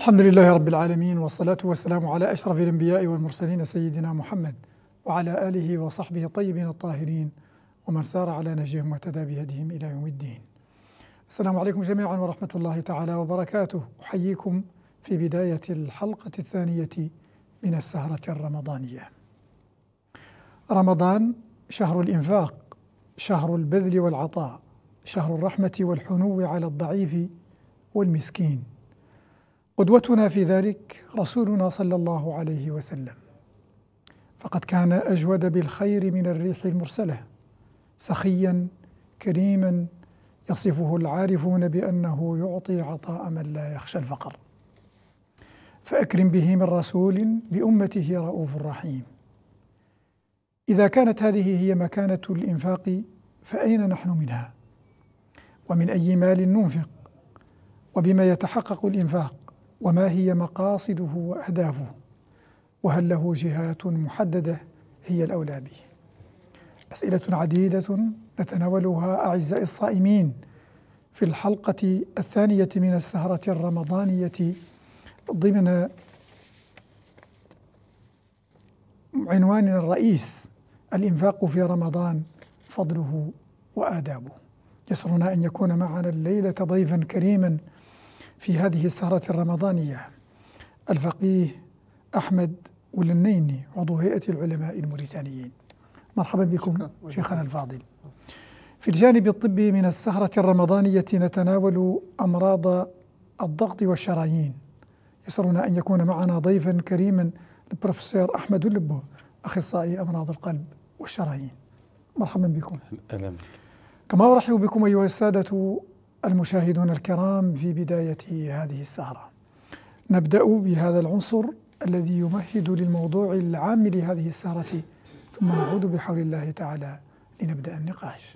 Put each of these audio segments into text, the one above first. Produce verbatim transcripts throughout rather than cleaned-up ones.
الحمد لله رب العالمين، والصلاة والسلام على أشرف الأنبياء والمرسلين سيدنا محمد وعلى آله وصحبه الطيبين الطاهرين ومن سار على نهجهم واهتدى بهديهم إلى يوم الدين. السلام عليكم جميعا ورحمة الله تعالى وبركاته. أحييكم في بداية الحلقة الثانية من السهرة الرمضانية. رمضان شهر الإنفاق، شهر البذل والعطاء، شهر الرحمة والحنو على الضعيف والمسكين. قدوتنا في ذلك رسولنا صلى الله عليه وسلم، فقد كان أجود بالخير من الريح المرسلة، سخيا كريما يصفه العارفون بأنه يعطي عطاء من لا يخشى الفقر. فأكرم به من رسول بأمته رؤوف رحيم. إذا كانت هذه هي مكانة الإنفاق فأين نحن منها؟ ومن أي مال ننفق؟ وبما يتحقق الإنفاق؟ وما هي مقاصده وأهدافه؟ وهل له جهات محددة هي الأولى به؟ أسئلة عديدة نتناولها أعزائي الصائمين في الحلقة الثانية من السهرة الرمضانية ضمن عنواننا الرئيس: الإنفاق في رمضان، فضله وآدابه. يسرنا أن يكون معنا الليلة ضيفا كريما في هذه السهرة الرمضانية الفقيه أحمد ولنيني، عضو هيئة العلماء الموريتانيين. مرحبا بكم شيخنا الفاضل. في الجانب الطبي من السهرة الرمضانية نتناول أمراض الضغط والشرايين. يسرنا أن يكون معنا ضيفا كريما البروفيسور أحمد اللبو، أخصائي أمراض القلب والشرايين. مرحبا بكم. أهلا. كما أرحب بكم أيها السادة المشاهدون الكرام في بداية هذه السهرة. نبدأ بهذا العنصر الذي يمهد للموضوع العام لهذه السهرة، ثم نعود بحول الله تعالى لنبدأ النقاش.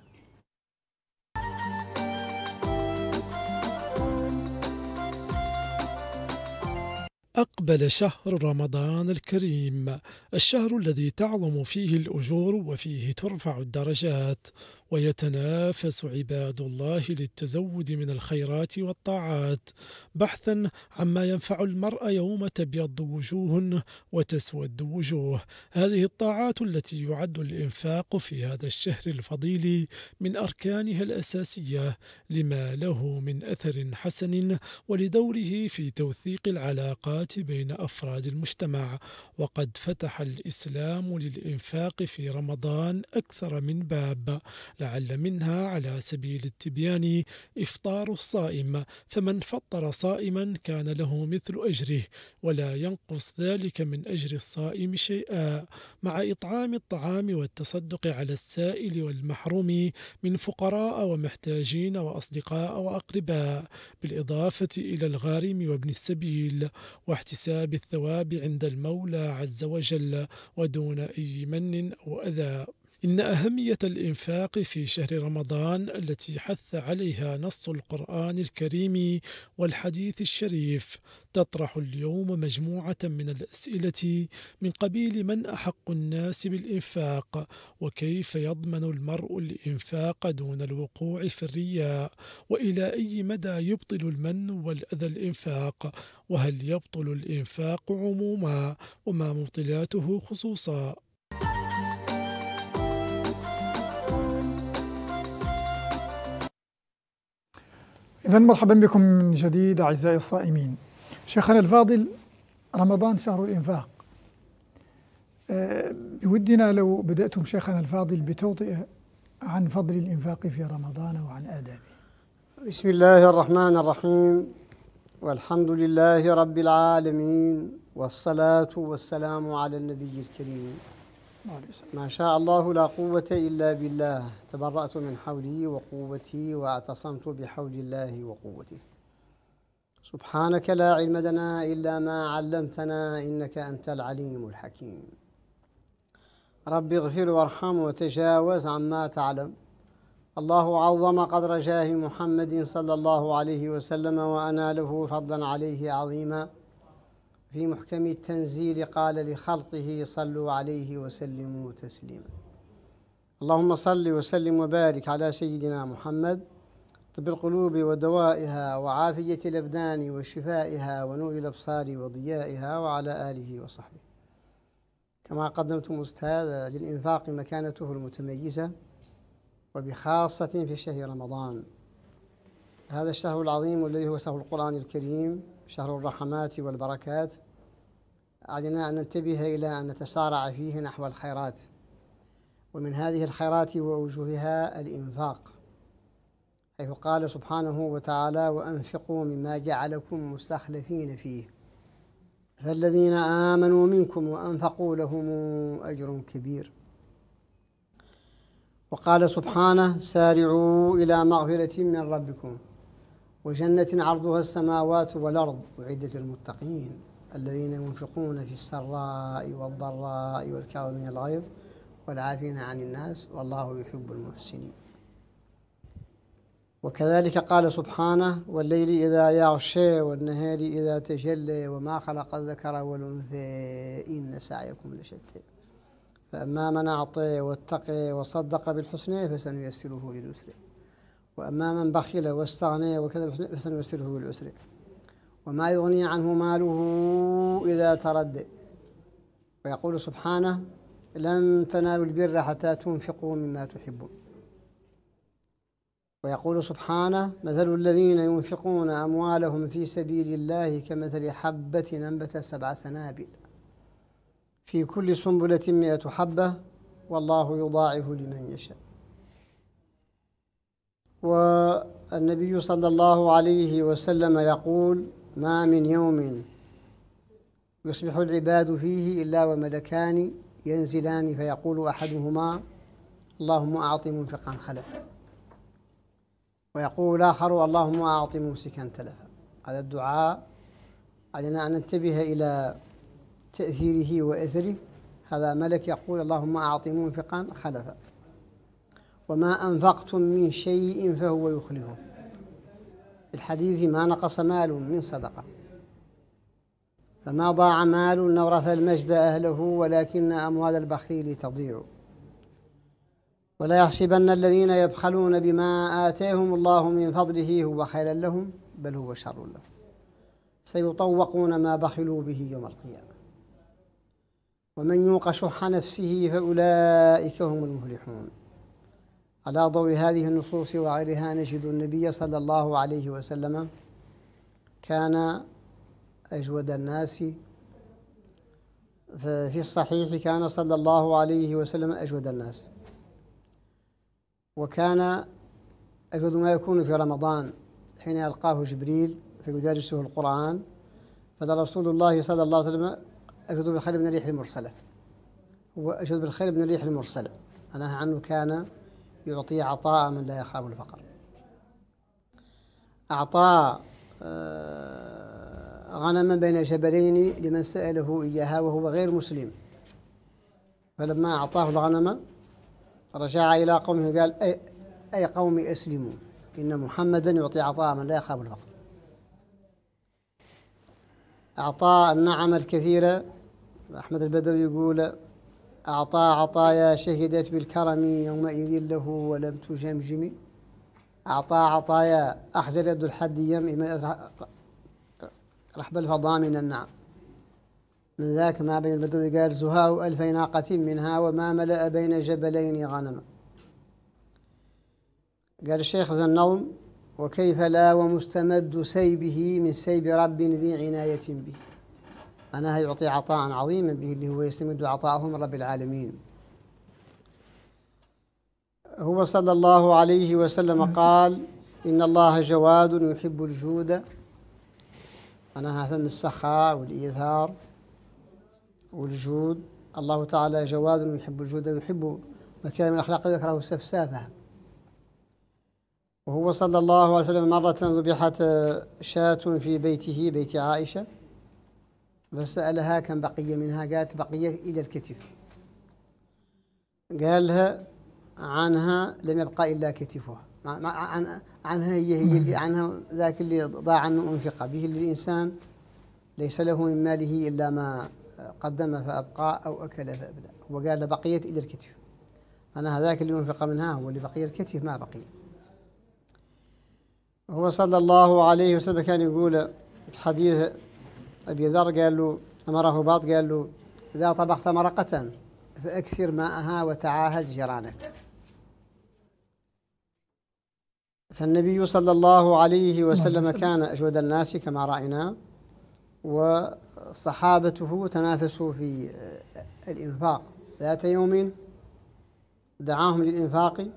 أقبل شهر رمضان الكريم، الشهر الذي تعظم فيه الأجور وفيه ترفع الدرجات، ويتنافس عباد الله للتزود من الخيرات والطاعات بحثا عما ينفع المرء يوم تبيض وجوه وتسود وجوه. هذه الطاعات التي يعد الإنفاق في هذا الشهر الفضيل من أركانها الأساسية، لما له من أثر حسن ولدوره في توثيق العلاقات بين أفراد المجتمع. وقد فتح الإسلام للإنفاق في رمضان أكثر من باب، لعل منها على سبيل التبيان إفطار الصائم، فمن فطر صائما كان له مثل أجره ولا ينقص ذلك من أجر الصائم شيئا، مع إطعام الطعام والتصدق على السائل والمحروم من فقراء ومحتاجين وأصدقاء وأقرباء، بالإضافة إلى الغارم وابن السبيل، واحتساب الثواب عند المولى عز وجل ودون أي من أو أذى. إن أهمية الإنفاق في شهر رمضان التي حث عليها نص القرآن الكريم والحديث الشريف تطرح اليوم مجموعة من الأسئلة من قبيل: من أحق الناس بالإنفاق؟ وكيف يضمن المرء الإنفاق دون الوقوع في الرياء؟ وإلى أي مدى يبطل المن والأذى الإنفاق؟ وهل يبطل الإنفاق عموما؟ وما مبطلاته خصوصا؟ إذن مرحبا بكم من جديد أعزائي الصائمين. شيخنا الفاضل، رمضان شهر الإنفاق. أه بودنا لو بدأتم شيخنا الفاضل بتوطئة عن فضل الإنفاق في رمضان وعن آدابه. بسم الله الرحمن الرحيم، والحمد لله رب العالمين، والصلاة والسلام على النبي الكريم. ما شاء الله لا قوة إلا بالله، تبرأت من حولي وقوتي واعتصمت بحول الله وقوته. سبحانك لا علم لنا إلا ما علمتنا إنك أنت العليم الحكيم. رب اغفر وارحم وتجاوز عما تعلم. الله عظم قدر جاه محمد صلى الله عليه وسلم وأناله فضلا عليه عظيما. في محكم التنزيل قال لخلقه: صلوا عليه وسلموا تسليما. اللهم صل وسلم وبارك على سيدنا محمد طب القلوب ودوائها وعافية الأبدان وشفائها ونور الأبصار وضيائها، وعلى آله وصحبه. كما قدمتم أستاذ، للإنفاق مكانته المتميزة وبخاصة في شهر رمضان، هذا الشهر العظيم الذي هو شهر القرآن الكريم، شهر الرحمات والبركات. علينا أن ننتبه إلى أن نتسارع فيه نحو الخيرات، ومن هذه الخيرات ووجوهها الإنفاق، حيث قال سبحانه وتعالى: وأنفقوا مما جعلكم مستخلفين فيه فالذين آمنوا منكم وأنفقوا لهم أجر كبير. وقال سبحانه: سارعوا إلى مغفرة من ربكم وجنة عرضها السماوات والأرض أعدت للمتقين الذين ينفقون في السراء والضراء والكاظمين الغيظ والعافين عن الناس والله يحب المحسنين. وكذلك قال سبحانه: والليل إذا يغشى والنهار إذا تجلى وما خلق الذكر والأنثى إن سعيكم لشتى فأما من أعطى واتقى وصدق بالحسنى فسنيسره لليسر وأما من بخل واستغنى وكذب فسنيسره للعسر وما يغني عنه ماله إذا تردى. ويقول سبحانه: لن تنالوا البر حتى تنفقوا مما تحبون. ويقول سبحانه: مثل الذين ينفقون أموالهم في سبيل الله كمثل حبة أنبتت سبع سنابل في كل سنبلة مئة حبة والله يضاعف لمن يشاء. والنبي صلى الله عليه وسلم يقول: ما من يوم يصبح العباد فيه إلا وملكان ينزلان فيقول أحدهما: اللهم أعط منفقا خلفا، ويقول الآخر: اللهم أعط ممسكا تلفا. هذا الدعاء علينا أن ننتبه إلى تأثيره وأثره. هذا ملك يقول: اللهم أعط منفقا خلفا، وما أنفقتم من شيء فهو يخلفه. الحديث: ما نقص مال من صدقة، فما ضاع مال نورث المجد أهله ولكن أموال البخيل تضيع. ولا يحسبن الذين يبخلون بما آتاهم الله من فضله هو خيرا لهم بل هو شر لهم سيطوقون ما بخلوا به يوم القيامة ومن يوق شح نفسه فأولئك هم المفلحون. على ضوء هذه النصوص وغيرها نجد النبي صلى الله عليه وسلم كان أجود الناس. في الصحيح كان صلى الله عليه وسلم أجود الناس، وكان أجود ما يكون في رمضان حين يلقاه جبريل فيدرسه القرآن، فقال رسول الله صلى الله عليه وسلم: أجود بالخير من الريح المرسلة. هو أجود بالخير من الريح المرسلة، أنها عنه كان يعطي عطاء من لا يخاف الفقر. أعطى غنما بين جبلين لمن سأله إياها وهو غير مسلم، فلما أعطاه الغنم رجع إلى قومه وقال: أي, أي قوم أسلموا إن محمدا يعطي عطاء من لا يخاف الفقر. أعطى النعم الكثيرة. أحمد البدوي يقول: أعطى عطايا شهدت بالكرم يومئذ له ولم تجمجم. أعطى عطايا أخجل يد الحد يم رحب الفضاء من النعم. من ذاك ما بين البدوي قال: زهاء ألف ناقة منها وما ملأ بين جبلين غنما. قال الشيخ ذو النظم: وكيف لا ومستمد سيبه من سيب رب ذي عناية به. أنا يعطي عطاء عظيما به اللي هو يستمد عطاءه من رب العالمين. هو صلى الله عليه وسلم قال: إن الله جواد يحب الجود. أنا فم السخاء والإيثار والجود. الله تعالى جواد يحب الجود ويحب مكارم الأخلاق ويكره السفسافة. وهو صلى الله عليه وسلم مرة ذبحت شاة في بيته بيت عائشة، فسألها كم بقية منها، قالت: بقية إلى الكتف. قالها: عنها لم يبقى إلا كتفها. عن عنها هي هي اللي عنها ذاك اللي ضاع عنه أنفق به الإنسان، ليس له من ماله إلا ما قدم فأبقى أو أكل فأبلى. هو قال: بقيت إلى الكتف، أنا هذاك اللي أنفق منها هو اللي بقي الكتف ما بقي. هو صلى الله عليه وسلم كان يقول في حديث أبي ذر، قال له أمره بعض قال له إذا طبخت مرقة فأكثر ماءها وتعاهد جيرانك. فالنبي صلى الله عليه وسلم كان أجود الناس كما رأينا، وصحابته تنافسوا في الإنفاق. ذات يوم دعاهم للإنفاق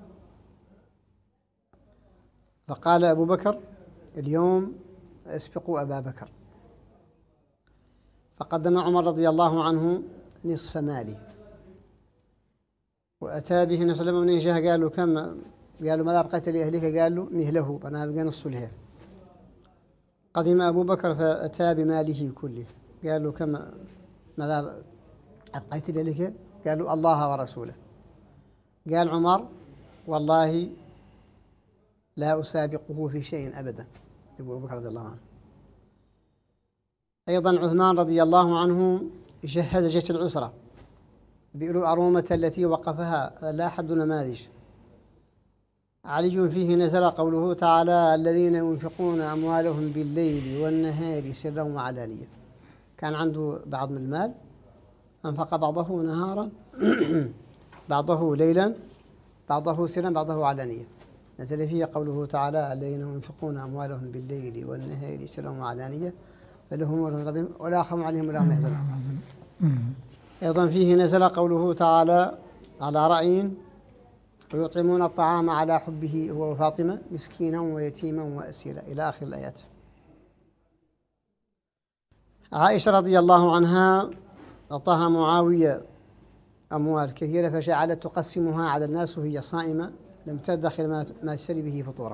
فقال أبو بكر اليوم اسبقوا أبا بكر، فقدم عمر رضي الله عنه نصف ماله، وأتى به النبي صلى الله عليه وسلم. جاء قالوا كم؟ قالوا ماذا بقيت لأهلك؟ قالوا مهله، أنا أبقى نص له. قدم أبو بكر فأتى بماله كله، قالوا كم؟ ماذا أبقيت لأهلك؟ قالوا الله ورسوله. قال عمر والله لا أسابقه في شيء أبدا، أبو بكر رضي الله عنه. أيضا عثمان رضي الله عنه جهز جيش العسرة، بئر أرومة التي وقفها لا حد نماذج. علي فيه نزل قوله تعالى الذين ينفقون أموالهم بالليل والنهار سرا وعلانية. كان عنده بعض من المال أنفق بعضه نهارا بعضه ليلا بعضه سرا بعضه علانية. نزل فيه قوله تعالى الذين ينفقون أموالهم بالليل والنهار سرا وعلانية فلهم أجر ربهم ولا خوف عليهم ولا هم يحزنون. أيضا فيه نزل قوله تعالى على رأي ويطعمون الطعام على حبه هو وفاطمة مسكينا ويتيما وأسيرا إلى آخر الآيات. عائشة رضي الله عنها أعطاها معاوية أموال كثيرة فجعلت تقسمها على الناس وهي صائمة لم تدخل ما تشتري به فطورة.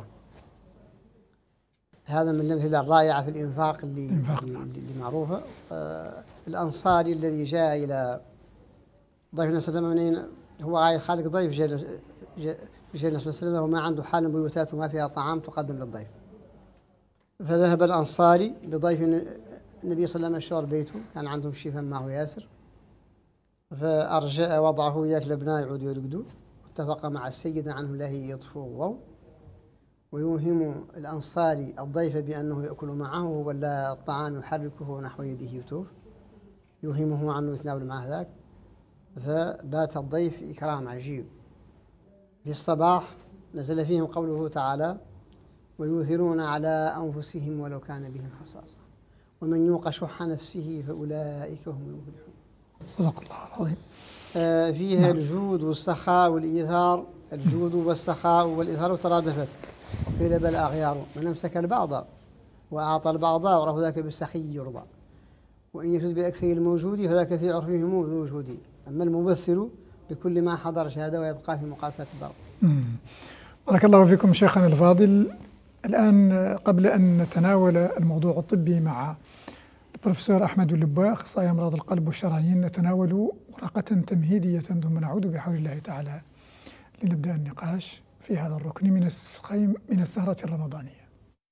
هذا من الأمثلة الرائعة في الإنفاق اللي, اللي, اللي معروفة. آه الأنصاري الذي جاء إلى ضيف النبي صلى الله عليه وسلم، هو عايز خالق ضيف جاء النبي صلى الله عليه وسلم وما عنده حال بيوتات وما فيها طعام تقدم للضيف. فذهب الأنصاري بضيف النبي صلى الله عليه وسلم شور بيته، كان عندهم شيفا معه ياسر، فأرجع وضعه ياكل ابناء يعودوا يرقدوا. اتفق مع السيد عنه لا يطفئ الضوء ويوهم الأنصاري الضيف بأنه يأكل معه ولا الطعام يحركه نحو يده يتوف، يوهمه عنه يتناول معه ذاك. فبات الضيف إكرام عجيب. في الصباح نزل فيهم قوله تعالى ويؤثرون على أنفسهم ولو كان بهم خصاصة ومن يوق شح نفسه فأولئك هم المفلحون. صدق الله العظيم. آه فيها نعم. الجود والسخاء والإيثار. الجود والسخاء والإيثار ترادفت، قيل بل أغيار من أمسك البعض وأعطى البعض وعرف ذاك بالسخي يرضى، وإن يشد بالأكثر الموجود فذاك في عرفهم ذو وجود، أما الممثل بكل ما حضر شهادة ويبقى في مقاسات الضرب. بارك الله فيكم شيخنا الفاضل. الآن قبل أن نتناول الموضوع الطبي مع البروفيسور أحمد اللباء أخصائي أمراض القلب والشرايين، نتناول ورقة تمهيدية ثم نعود بحول الله تعالى لنبدأ النقاش في هذا الركن من السخيم من السهرة الرمضانية.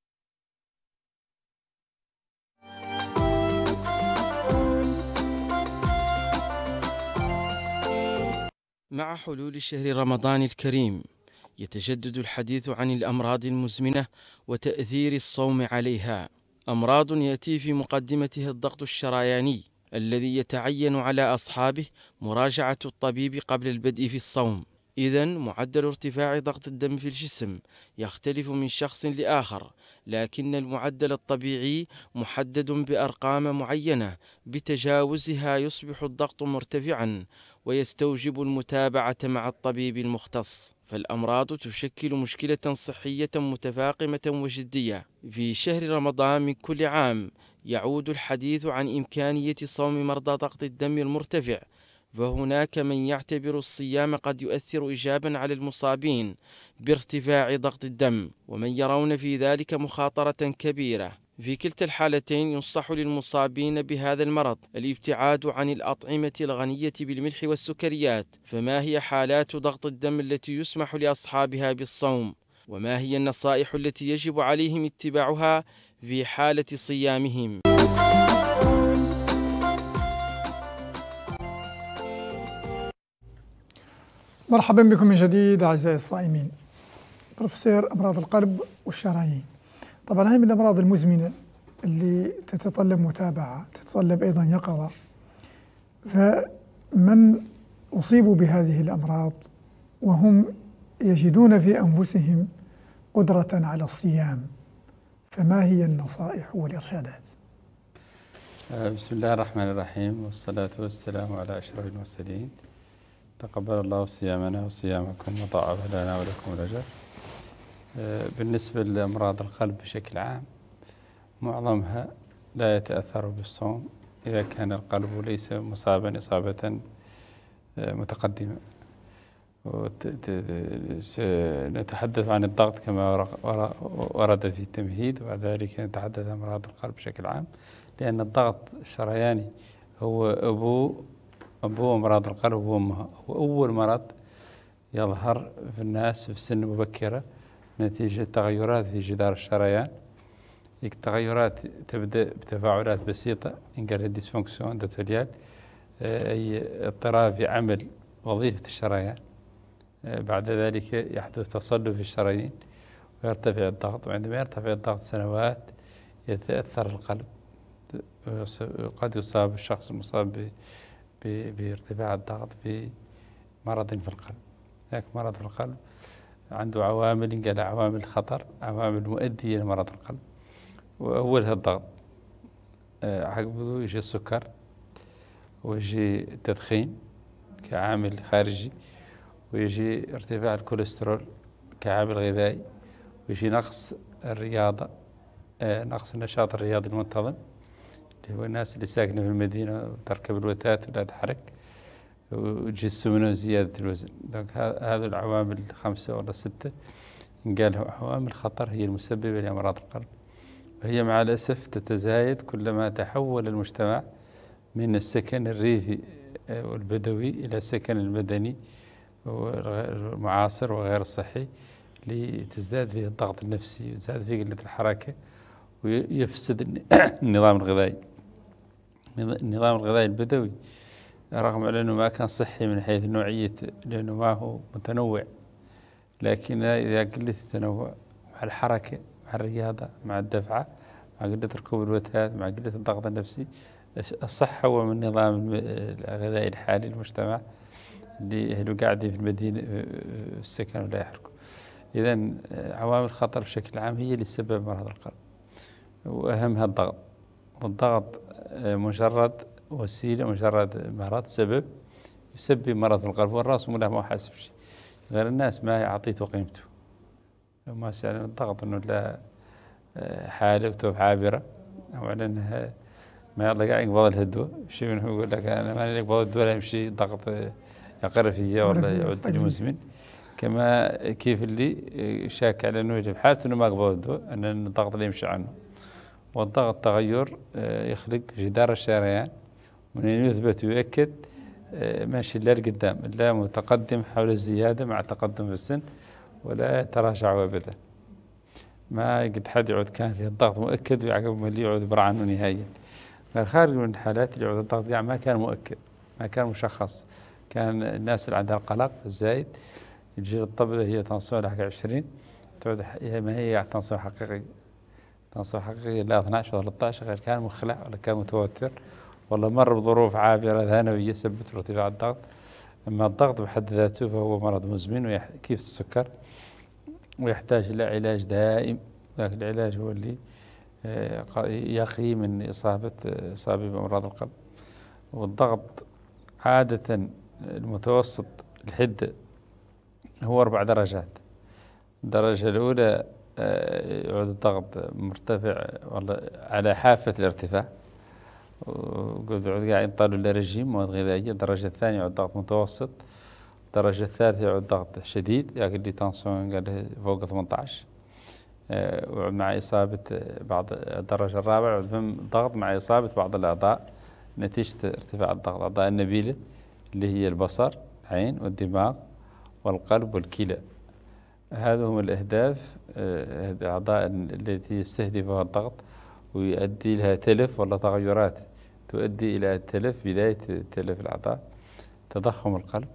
مع حلول شهر رمضان الكريم يتجدد الحديث عن الأمراض المزمنة وتأثير الصوم عليها. أمراض يأتي في مقدمتها الضغط الشرياني الذي يتعين على أصحابه مراجعة الطبيب قبل البدء في الصوم. إذن معدل ارتفاع ضغط الدم في الجسم يختلف من شخص لآخر، لكن المعدل الطبيعي محدد بأرقام معينة بتجاوزها يصبح الضغط مرتفعا ويستوجب المتابعة مع الطبيب المختص. فالأمراض تشكل مشكلة صحية متفاقمة وجدية. في شهر رمضان من كل عام يعود الحديث عن إمكانية صوم مرضى ضغط الدم المرتفع، فهناك من يعتبر الصيام قد يؤثر إيجابا على المصابين بارتفاع ضغط الدم، ومن يرون في ذلك مخاطرة كبيرة. في كلتا الحالتين ينصح للمصابين بهذا المرض الابتعاد عن الأطعمة الغنية بالملح والسكريات. فما هي حالات ضغط الدم التي يسمح لأصحابها بالصوم؟ وما هي النصائح التي يجب عليهم اتباعها في حالة صيامهم؟ مرحبا بكم من جديد أعزائي الصائمين. بروفيسور أمراض القلب والشرايين، طبعا هذه من الأمراض المزمنة اللي تتطلب متابعة، تتطلب أيضا يقظة. فمن أصيبوا بهذه الأمراض وهم يجدون في أنفسهم قدرة على الصيام، فما هي النصائح والإرشادات؟ بسم الله الرحمن الرحيم، والصلاة والسلام على أشرف المرسلين. تقبل الله صيامنا وصيامكم وضاعف لنا ولكم الأجر. بالنسبة لأمراض القلب بشكل عام، معظمها لا يتأثر بالصوم إذا كان القلب ليس مصابا إصابة متقدمة. نتحدث عن الضغط كما ورد في التمهيد، وذلك نتحدث عن أمراض القلب بشكل عام، لأن الضغط الشرياني هو أبو أبو أمراض القلب وأمها. هو أول مرض يظهر في الناس في سن مبكرة نتيجة تغيرات في جدار الشريان. التغيرات تبدأ بتفاعلات بسيطة إن قال ديسفونكسيون اندوثيليال، أي اضطراب في عمل وظيفة الشريان. بعد ذلك يحدث تصلب في الشرايين ويرتفع الضغط، وعندما يرتفع الضغط سنوات يتأثر القلب، قد يصاب الشخص المصاب بارتفاع الضغط بمرض في القلب. هناك مرض في القلب عنده عوامل قال عوامل خطر، عوامل مؤدية لمرض القلب، وأولها الضغط. عقبه يجي السكر ويجي التدخين كعامل خارجي، ويجي ارتفاع الكوليسترول كعامل غذائي، ويجي نقص الرياضة، نقص النشاط الرياضي المنتظم، اللي هو الناس اللي ساكنة في المدينة وتركب الوتات ولا تحرك، ويجي السمنة وزيادة الوزن. هذه العوامل الخمسة ولا ستة قال عوامل خطر هي المسببة لأمراض القلب، وهي مع الأسف تتزايد كلما تحول المجتمع من السكن الريفي والبدوي إلى السكن المدني والمعاصر وغير الصحي، لتزداد فيه الضغط النفسي وتزداد فيه قلة الحركة، ويفسد النظام الغذائي. النظام الغذائي البدوي رغم أنه ما كان صحي من حيث نوعية، لأنه ما هو متنوع، لكن إذا قلت التنوع مع الحركة مع الرياضة مع الدفعة مع قلة ركوب الوتاد مع قلة الضغط النفسي، الصحة هو من النظام الغذائي الحالي للمجتمع اللي أهله قاعدين في المدينة في السكن ولا يحركوا. إذن عوامل الخطر بشكل عام هي اللي تسبب مرض القلب، وأهمها الضغط. والضغط مجرد وسيلة، مجرد مرض سبب يسبب مرض القلب، والراس ولا ما حاسب شيء، غير الناس ما يعطيته قيمته. لو ما سأل الضغط إنه لا حالة وتوب عابرة، أو على أنها ما يلا قاعد يقبض الهدوء شيء منه يقول لك أنا ما يقبض الدواء لا يمشي ضغط يقر فيه ولا يعود لي مزمن. كما كيف اللي شاك على أنه يجب حالة أنه ما قبض الدواء أن الضغط لا يمشي عنه. والضغط تغير يخلق جدار الشريان، ومن يثبت ويؤكد ماشي لا لقدام، لا متقدم حول الزيادة مع تقدم في السن، ولا يتراجع أبدا. ما قد حد يعود كان فيه الضغط مؤكد ويعقب ما اللي يعود برعنه نهائيا. غير خارج من الحالات اللي يعود الضغط يعني ما كان مؤكد، ما كان مشخص. كان الناس اللي عندها القلق الزايد يجي الطبلة هي تنصيل حق عشرين، تعود ما هي تنصيل حقيقي، تنصيل حقيقي لا اثناشر ولا ثلاثة عشر، غير كان مخلع ولا كان متوتر والله مر بظروف عابرة ثانوية سبت ارتفاع الضغط. أما الضغط بحد ذاته فهو مرض مزمن كيف السكر، ويحتاج إلى علاج دائم. ذاك العلاج هو اللي يقي من إصابة إصابة بأمراض القلب. والضغط عادة المتوسط الحدة هو أربع درجات. الدرجة الأولى يعود الضغط مرتفع والله على حافة الارتفاع، وقد يعود قاعد ينطلوا إلى رجيم مواد غذائية. الدرجة الثانية يعود ضغط متوسط. الدرجة الثالثة يعود ضغط شديد، يعني اللي تنصون قال فوق ثمانية عشر، ومع إصابة بعض. الدرجة الرابعة يعود ضغط مع إصابة بعض الأعضاء نتيجة ارتفاع الضغط، أعضاء النبيلة اللي هي البصر، العين والدماغ والقلب والكلى. هذا هم الأهداف، الأعضاء التي يستهدفها الضغط ويؤدي لها تلف ولا تغيرات تؤدي إلى تلف، بداية تلف الأعضاء، تضخم القلب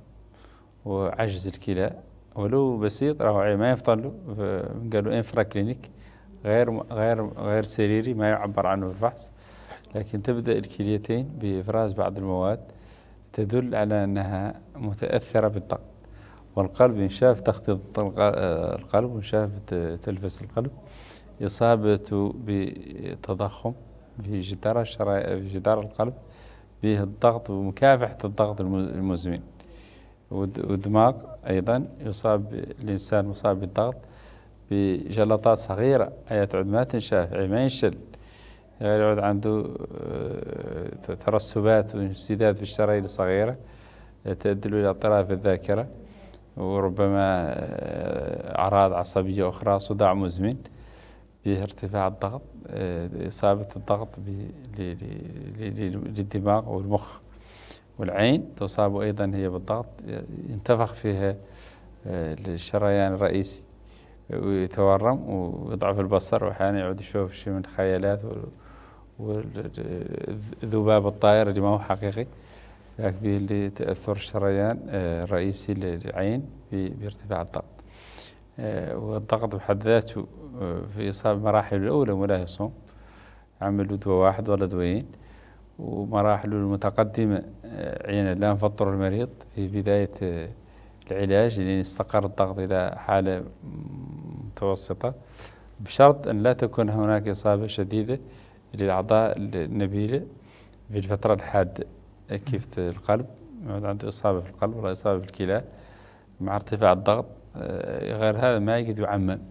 وعجز الكلى ولو بسيط، راهو ما يفضل له قالوا انفرا كلينيك غير غير غير سريري ما يعبر عنه بالفحص، لكن تبدأ الكليتين بإفراز بعض المواد تدل على أنها متأثرة بالضغط. والقلب ينشاف تخطيط القلب وينشاف تلفس القلب، إصابته بتضخم في جدار الشرايين في جدار القلب به الضغط ومكافحة الضغط المزمن. والدماغ أيضا يصاب الإنسان مصاب بالضغط بجلطات صغيرة أي تعد ما تنشاف أي ما ينشل، غير يعود عنده ترسبات وانسداد في الشرايين الصغيرة تؤدي إلى اضطراب في الذاكرة، وربما أعراض عصبية أخرى، صداع مزمن بارتفاع الضغط، إصابة الضغط للدماغ والمخ. والعين تصاب أيضا هي بالضغط، ينتفخ فيها الشريان الرئيسي ويتورم ويضعف البصر، وأحيانا يعود يشوف شيء من خيالات والذباب الطائر اللي ما هو حقيقي، لكن به اللي تأثر الشريان الرئيسي للعين بارتفاع الضغط. والضغط بحد ذاته في إصابة مراحل الأولى ولا يصوم، عمل دواء واحد ولا دوايين، ومراحله المتقدمة عينا لا نفطر المريض في بداية العلاج لأن استقر الضغط إلى حالة متوسطة، بشرط أن لا تكون هناك إصابة شديدة للأعضاء النبيلة في الفترة الحادة كيف القلب، عنده إصابة في القلب ولا إصابة في الكلى مع ارتفاع الضغط. غير هذا ما يجد يعمم.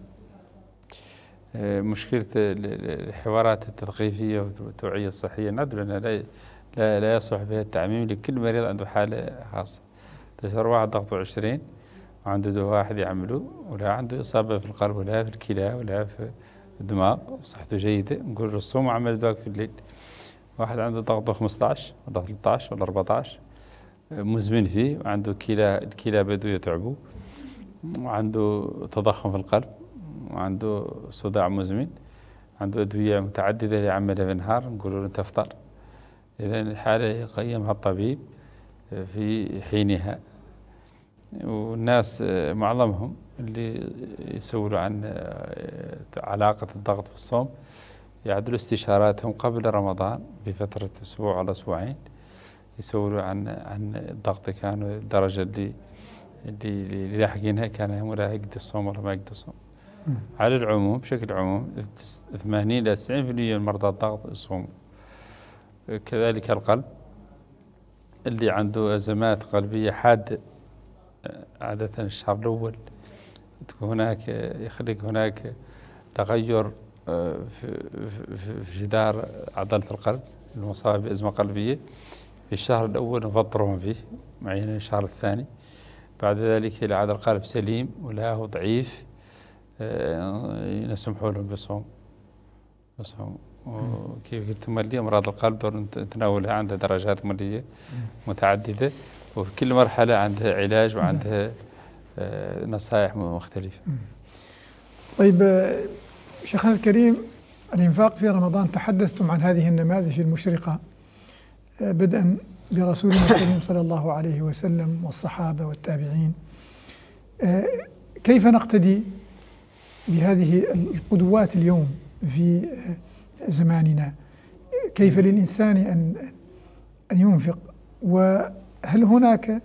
مشكلة الحوارات التثقيفية والتوعية الصحية ندري أنها لا لا, لا يصلح بها التعميم لكل مريض عنده حالة خاصة. تشعر واحد ضغطه عشرين وعنده دواء واحد يعمله ولا عنده إصابة في القلب ولا في الكلى ولا في الدماغ وصحته جيدة، نقول له صوم وعمل دواء في الليل. واحد عنده ضغطه خمسة عشر ولا ثلاثة عشر ولا أربعة عشر مزمن فيه، وعنده كلى الكلى بدو يتعبوا، وعنده تضخم في القلب، وعنده صداع مزمن، عنده أدوية متعددة يعملها بالنهار، نقول له أنت افطر. إذا الحالة يقيمها الطبيب في حينها. والناس معظمهم اللي يسولوا عن علاقة الضغط في الصوم يعدلوا استشاراتهم قبل رمضان بفترة أسبوع أو أسبوعين، يسولوا عن عن الضغط كان الدرجة اللي اللي اللي لاحقينها كان ولا يقدر الصوم ولا ما يقدر الصوم. على العموم بشكل عموم ثمانين إلى تسعين بالمئة من مرضى الضغط يصوموا. كذلك القلب اللي عنده أزمات قلبية حادة، عادة الشهر الأول تكون هناك يخلق هناك تغير في في جدار عضلة القلب المصاب بأزمة قلبية. في الشهر الأول نفطرهم فيه معين الشهر الثاني، بعد ذلك إلى عاد القلب سليم ولا هو ضعيف نسمحوا لهم بصوم بصوم. وكيف قلت ملي أمراض القلب نتناولها عندها درجات ملية متعددة، وفي كل مرحلة عندها علاج وعندها نصائح مختلفة. طيب شيخنا الكريم، الإنفاق في رمضان تحدثتم عن هذه النماذج المشرقة بدءا برسولنا الكريم صلى الله عليه وسلم والصحابة والتابعين. كيف نقتدي بهذه القدوات اليوم في زماننا؟ كيف للإنسان أن أن ينفق؟ وهل هناك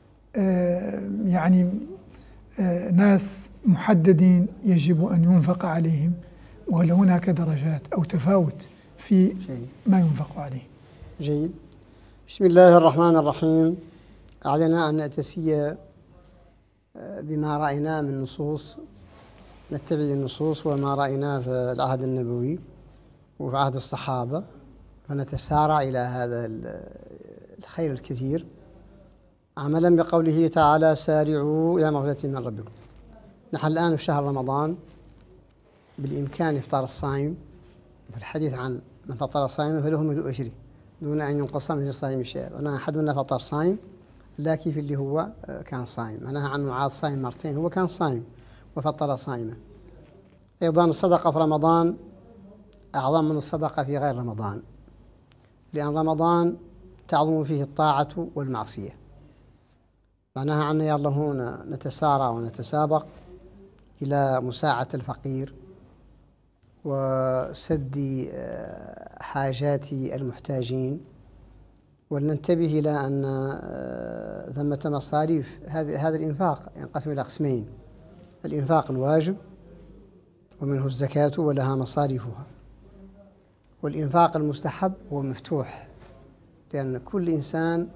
يعني ناس محددين يجب أن ينفق عليهم، وهل هناك درجات أو تفاوت في ما ينفق عليه؟ جيد. بسم الله الرحمن الرحيم. أعلنا أن نأتسي بما رأيناه من نصوص، نتبع النصوص وما رأيناه في العهد النبوي وفي عهد الصحابة، فنتسارع إلى هذا الخير الكثير عملا بقوله تعالى: سارعوا إلى مغفرة من ربكم. نحن الآن في شهر رمضان، بالإمكان إفطار الصائم، في الحديث عن من فطر صائما فله مثل أجره دون أن ينقص من الصائم شيئا. وأنا أحد منا فطر صائم لا كيف اللي هو كان صائم. أنا عن معاذ صائم مرتين، هو كان صائم وفطر صائما. أيضا الصدقة في رمضان أعظم من الصدقة في غير رمضان، لأن رمضان تعظم فيه الطاعة والمعصية. معناها أن يرلهون نتسارع ونتسابق إلى مساعدة الفقير وسد حاجات المحتاجين، ولننتبه إلى أن ثمة مصاريف هذا الإنفاق ينقسم إلى قسمين: الإنفاق الواجب ومنه الزكاة ولها مصاريفها، والإنفاق المستحب هو مفتوح، لأن كل إنسان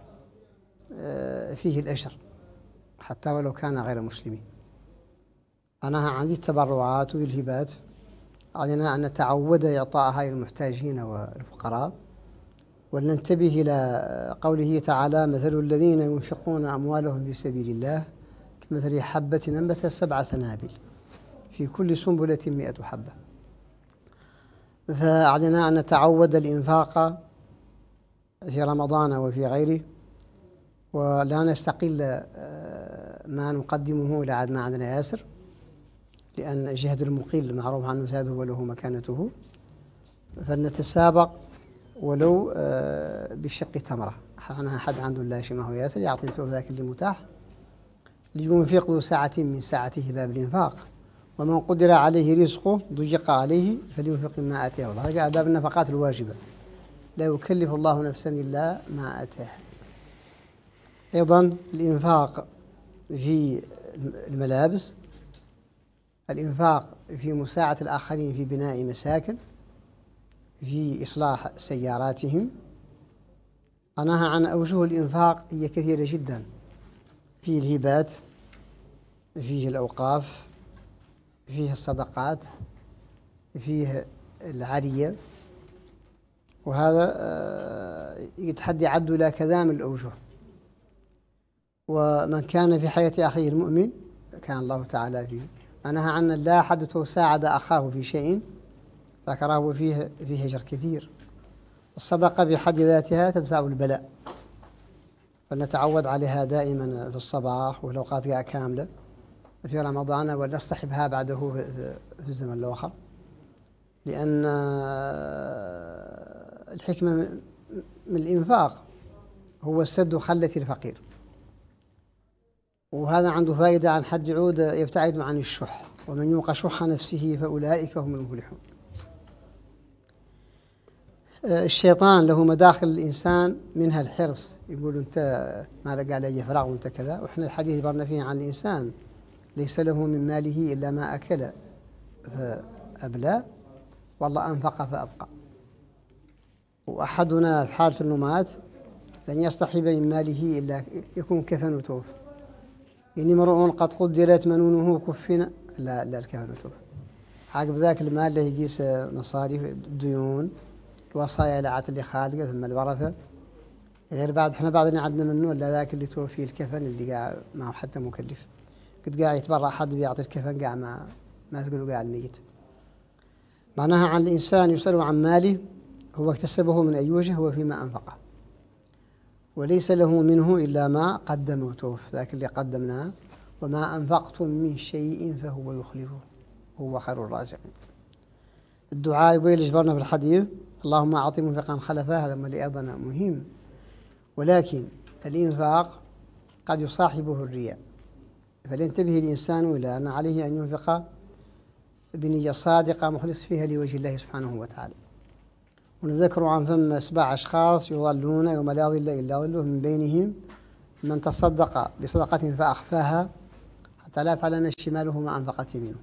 فيه الأجر حتى ولو كان غير مسلم. أنا عندي التبرعات والهبات، علينا أن نتعود إعطاءها للمحتاجين والفقراء، ولننتبه إلى قوله تعالى: مثل الذين ينفقون أموالهم في سبيل الله كمثل حبة أنبتت سبع سنابل في كل سنبلة مئة حبة. فعلينا أن نتعود الإنفاق في رمضان وفي غيره، ولا نستقل ما نقدمه لعد ما عندنا ياسر، لأن جهد المقيل معروف عنه زاده وله مكانته، فلنتسابق ولو بشق تمرة. أنا حد عنده لا شيء ما هو ياسر يعطي ذاك اللي متاح، لينفق ذو ساعة من ساعته باب الإنفاق، ومن قدر عليه رزقه ضيق عليه فلينفق مما آتاه الله. هذا باب النفقات الواجبة، لا يكلف الله نفسا إلا ما آتاه. أيضا الإنفاق في الملابس، الإنفاق في مساعدة الآخرين في بناء مساكن، في إصلاح سياراتهم. أناها عن أوجه الإنفاق هي كثيرة جدا: فيه الهبات، فيه الأوقاف، فيه الصدقات، فيه العرية، وهذا يتحدى عد إلى كذا من الأوجه. ومن كان في حياة أخيه المؤمن كان الله تعالى فيه. معناها عن لا أحد ساعد أخاه في شيء ذكره فيه فيه هجر كثير. الصدقة بحد ذاتها تدفع البلاء، فلنتعود عليها دائما في الصباح والأوقات كاملة في رمضان، ولنصطحبها بعده في الزمن الآخر، لأن الحكمة من الإنفاق هو سد خلة الفقير، وهذا عنده فائدة عن حد عود يبتعد عن الشح، ومن يوق شح نفسه فأولئك هم المفلحون. الشيطان له مداخل الإنسان، منها الحرص، يقول أنت ماذا قال لي فراغ وأنت كذا، وإحنا الحديث برنا فيه عن الإنسان ليس له من ماله إلا ما أكل فأبلى والله أنفق فأبقى. وأحدنا في حالة النمات لن يصطحب من ماله إلا يكون كفن وتوف، يعني امرؤ قد قدرت منونه كفنا لا لا الكفن وتوف. عقب ذاك المال اللي يقيس مصاريف الديون الوصايا لعت اللي خالقه ثم الورثة، غير بعد احنا بعدنا عدنا منه الا ذاك اللي توفي الكفن اللي قاع ما هو حتى مكلف، قد قاع يتبرع حد بيعطي الكفن قاع ما ما تقولوا قاع الميت. معناها عن الإنسان يسأل عن ماله هو اكتسبه من أي وجه، هو فيما أنفقه، وليس له منه إلا ما قدم وتوف، ذاك اللي قدمناه. وما أنفقتم من شيء فهو يخلفه هو خير الرازقين. الدعاء يقول جبرنا في الحديث: اللهم أعط منفقا خلفا، هذا اللي أيضا مهم. ولكن الإنفاق قد يصاحبه الرياء، فلينتبه الإنسان إلى أن عليه أن ينفق بنية صادقة مخلص فيها لوجه الله سبحانه وتعالى. ونذكر عن ثم سبع أشخاص يظلون يوم لا ظل إلا ظله، من بينهم من تصدق بصدقة فأخفاها حتى لا تعلم شماله ما أنفقت منه.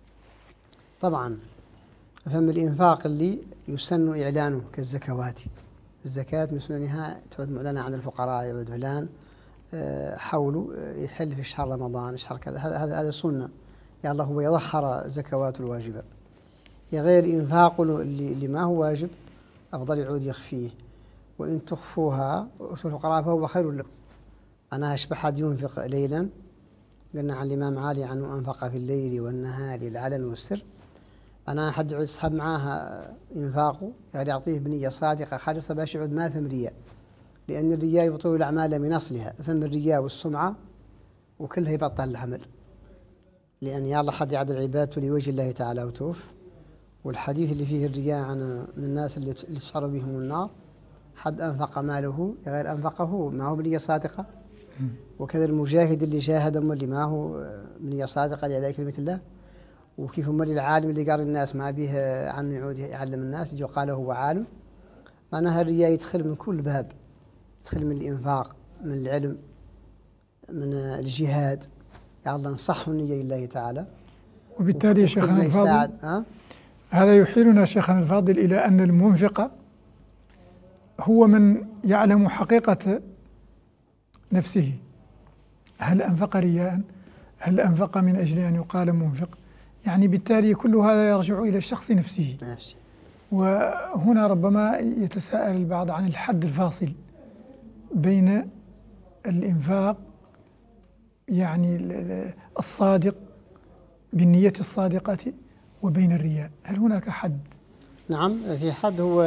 طبعا فم الإنفاق اللي يسن إعلانه كالزكوات، الزكاة من سننها تعود معلنة عن الفقراء، يعود إعلان حوله يحل في شهر رمضان شهر كذا، هذا هذا سنة يا الله هو يظهر زكوات الواجبة. غير إنفاق اللي ما هو واجب أفضل يعود يخفيه، وإن تخفوها وأتوا الفقراء فهو خير لكم. أنا أشبه حد ينفق ليلا، قلنا عن الإمام علي عنه أنفق في الليل والنهار العلن والسر. أنا حد يعود يسحب معاها إنفاقه يعني يعطيه بنية صادقة خالصة باش يعود ما فهم رياء، لأن الرياء يبطل الأعمال من أصلها، فهم الرياء والسمعة وكلها يبطل العمل، لأن يا الله حد يعد العباد لوجه الله تعالى وتوف. والحديث اللي فيه الرياء عن من الناس اللي تشعر بهم النار، حد أنفق ماله غير أنفقه ما هو بنية صادقة، وكذا المجاهد اللي جاهد اللي ما هو بنية صادقة لأداء كلمة الله. وكيف هم العالم اللي قال الناس ما به عنه يعود يعلم الناس يجي قال هو عالم. معناها الرياء يدخل من كل باب، يدخل من الإنفاق، من العلم، من الجهاد. يا الله نصح النية لله تعالى. وبالتالي شيخنا الفاضل أه؟ هذا يحيلنا شيخنا الفاضل إلى أن المنفق هو من يعلم حقيقة نفسه، هل أنفق رياء؟ هل أنفق من أجل أن يقال منفق؟ يعني بالتالي كل هذا يرجع إلى الشخص نفسه. نفسي. وهنا ربما يتساءل البعض عن الحد الفاصل بين الإنفاق يعني الصادق بالنية الصادقة وبين الرياء، هل هناك حد؟ نعم في حد، هو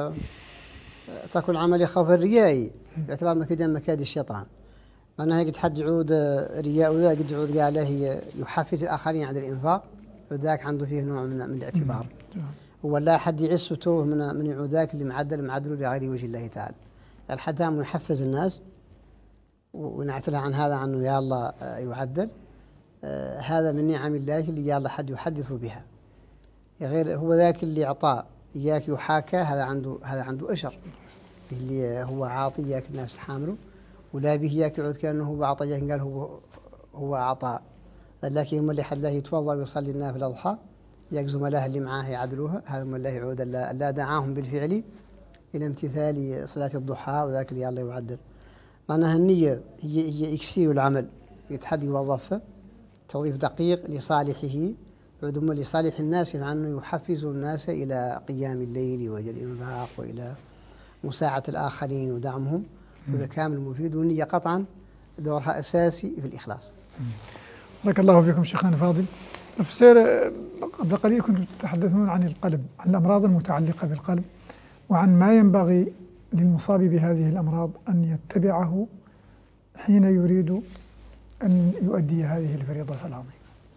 تكون عمل يخاف الرياء باعتبار مكيد مكاد الشيطان. معناها قد حد يعود رياء وذا قد يعود قال له يحفز الآخرين عند الإنفاق، وذاك عنده فيه نوع من, من الاعتبار. هو لا حد يعس وتوه من من يعوداك اللي معدل معدل لغير وجه الله تعالى. الحد هم يحفز الناس ونعتلها عن هذا عنه يا الله يعدل. آه هذا من نعم الله اللي يا الله حد يحدث بها. غير هو ذاك اللي أعطاه إياك يحاكى، هذا عنده هذا عنده أشر اللي هو عاطي إياك الناس تحامله، ولا به إياك يعود كأنه هو أعطى إياك قال هو هو أعطى. لكن هم اللي حد لا يتوضأ ويصلي النافلة الأضحى إياك زملائه اللي معاه يعدلوها، هذا هم اللي يعود لا دعاهم بالفعل إلى امتثال صلاة الضحى وذاك اللي الله يعدل. معناها النية هي هي إكسير العمل يتحدي يوظفه توظيف دقيق لصالحه، عندما لصالح الناس عنه يحفز الناس إلى قيام الليل وإلى الإنفاق وإلى مساعدة الآخرين ودعمهم، وهذا كامل مفيد. والنية قطعا دورها أساسي في الإخلاص. بارك الله فيكم شيخنا الفاضل. تفسير قبل قليل كنتم تتحدثون عن القلب، عن الأمراض المتعلقة بالقلب، وعن ما ينبغي للمصاب بهذه الأمراض أن يتبعه حين يريد أن يؤدي هذه الفريضة العظيمة.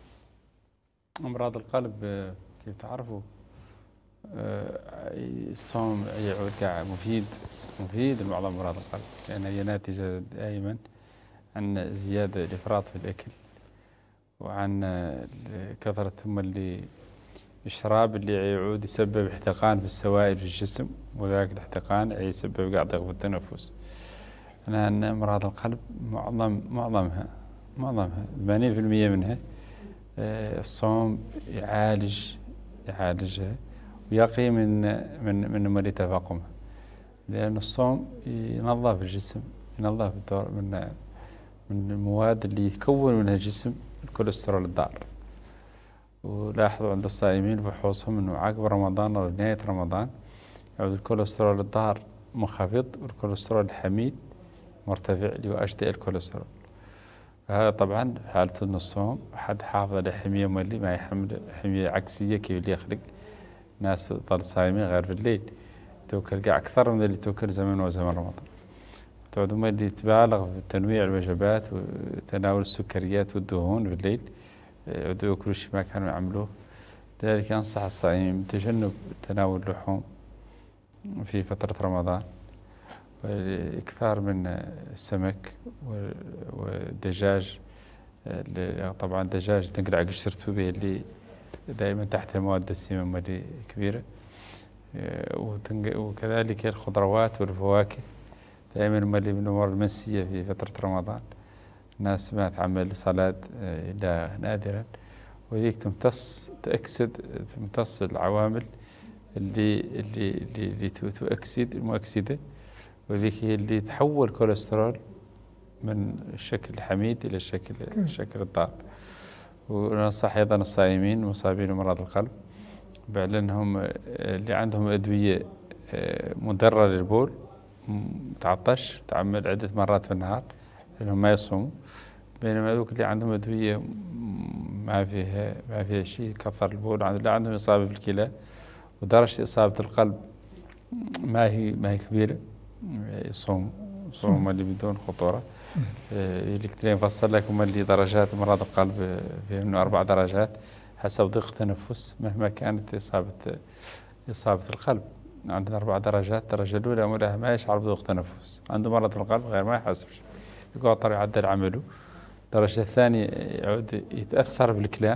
أمراض القلب كيف تعرفوا الصوم يعود مفيد مفيد لمعظم أمراض القلب، لأن هي ناتجة دائما عن زيادة الإفراط في الأكل، وعن كثرة ثم اللي الشراب اللي يعود يسبب احتقان في السوائل في الجسم، وذاك الاحتقان يسبب قاع ضيق في التنفس. لأن أمراض القلب معظم معظمها معظمها ثمانين بالمئة منها الصوم يعالج يعالجها ويقي من من من مرض تفاقمها، لأن الصوم ينظف الجسم، ينظف الدور من من المواد اللي يكون منها الجسم الكوليسترول الضار. ولاحظوا عند الصائمين فحوصهم انه عقب رمضان او نهاية رمضان يعود الكوليسترول الضار منخفض والكوليسترول الحميد مرتفع اللي هو اشداء الكوليسترول. هذا طبعا في حالة انه الصوم حد حافظ على حمية مولي ما يحمل حمية عكسية كيف اللي يخلق ناس تظل صايمين غير بالليل توكل قاع أكثر من اللي توكل زمن وزمن رمضان. تعود هم اللي تبالغ في تنويع الوجبات وتناول السكريات والدهون بالليل يعودوا ياكلوا شيء ما كانوا يعملوه. لذلك أنصح الصائمين بتجنب تناول اللحوم في فترة رمضان، والإكثار من السمك والدجاج. طبعا الدجاج تنقلع قشرته به اللي دائما تحت المواد الدسمة اللي كبيرة، وكذلك الخضروات والفواكه دائما ما اللي من الأمور المنسية في فترة رمضان. الناس ما تعمل صلاة إلا نادرا، وذيك تمتص تأكسد تمتص العوامل اللي اللي اللي, اللي تؤكسد المؤكسدة، وذيك هي اللي تحول كوليسترول من الشكل الحميد إلى الشكل الشكل الضار. وننصح أيضا الصائمين المصابين بأمراض القلب بأنهم اللي عندهم أدوية مضرة للبول تعطش تعمل عدة مرات في النهار لأنهم ما يصوموا، بينما ذوك اللي عندهم أدوية ما فيها ما فيها شيء كثر البول، اللي عندهم إصابة بالكلى ودرجة إصابة القلب ما هي ما هي كبيرة يصوم صوم اللي بدون خطورة. اللي كنت نفصل لكم اللي درجات أمراض القلب في منه أربع درجات حسب ضيق التنفس مهما كانت إصابة إصابة القلب. عندنا أربع درجات، الدرجة الأولى أمرها ما يشعر بضيق تنفس، عنده مرض في القلب غير ما يحسبش يقاطر يعدل عمله. الدرجة الثانية يعود يتأثر بالكلام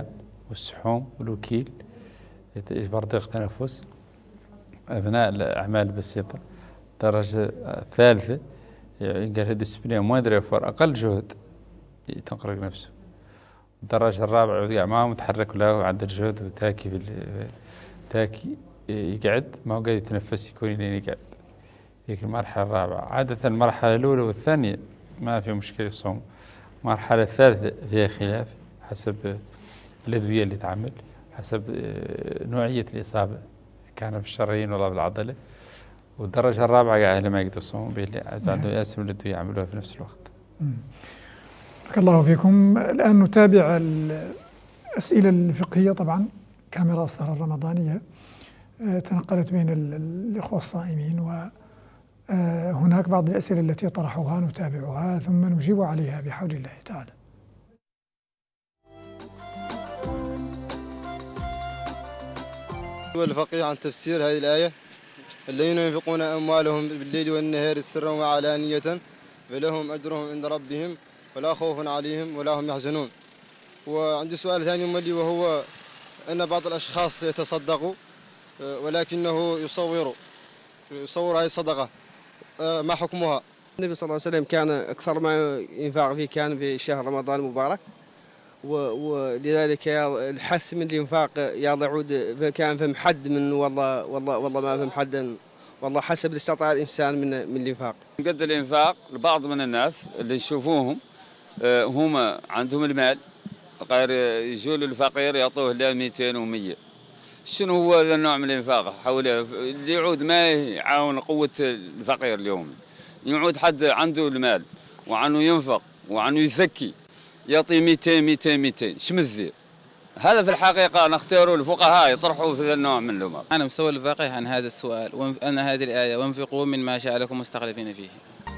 والسحوم والوكيل، برضه تنفس أثناء الأعمال البسيطة. الدرجة الثالثة قال هالديسبلين ما يدري يوفر أقل جهد تنقرق نفسه. الدرجة الرابعة ما متحرك له عند الجهد وتاكي في تاكي يقعد، ما هو قاعد يتنفس يكون لين يقعد. هيك المرحلة الرابعة. عادة المرحلة الأولى والثانية ما في مشكلة الصوم. المرحلة الثالثة فيها خلاف حسب الأدوية اللي تعمل، حسب نوعية الإصابة كان في الشرايين ولا بالعضلة. والدرجة الرابعة قاعد ما يقدر يصوم باللي عنده ياسم الأدوية يعملوها في نفس الوقت. بارك الله فيكم. الآن نتابع الأسئلة الفقهية. طبعا كاميرا السهرة الرمضانية تنقلت بين الإخوة الصائمين، وهناك بعض الأسئلة التي طرحوها نتابعها ثم نجيب عليها بحول الله تعالى. الفقيه عن تفسير هذه الآية: الذين ينفقون أموالهم بالليل والنهار سرا وعلانية فلهم أجرهم عند ربهم ولا خوف عليهم ولا هم يحزنون. وعندي سؤال ثاني ملي، وهو أن بعض الأشخاص يتصدقوا ولكنه يصور يصور هذه الصدقة، ما حكمها؟ النبي صلى الله عليه وسلم كان أكثر ما ينفق فيه كان في شهر رمضان المبارك، ولذلك الحث من الإنفاق يعود كان فهم حد من والله والله والله ما فهم حد، والله حسب اللي استطاع الإنسان من من الإنفاق. قد الإنفاق لبعض من الناس اللي نشوفوهم هم عندهم المال غير يجوا للفقير يعطوه له مئتين ومية. شنو هو هذا النوع من الإنفاق حوله اللي يعود ما يعاون قوة الفقير اليوم؟ يعود حد عنده المال وعنه ينفق وعنه يزكي يعطي مئتين مئتين مئتين، شمزي هذا في الحقيقة نختاروا الفقهاء يطرحوا في ذا النوع من الأمور. أنا مسؤول الفقيه عن هذا السؤال وأن هذه الآية وانفقوا مما شاء لكم مستخلفين فيه.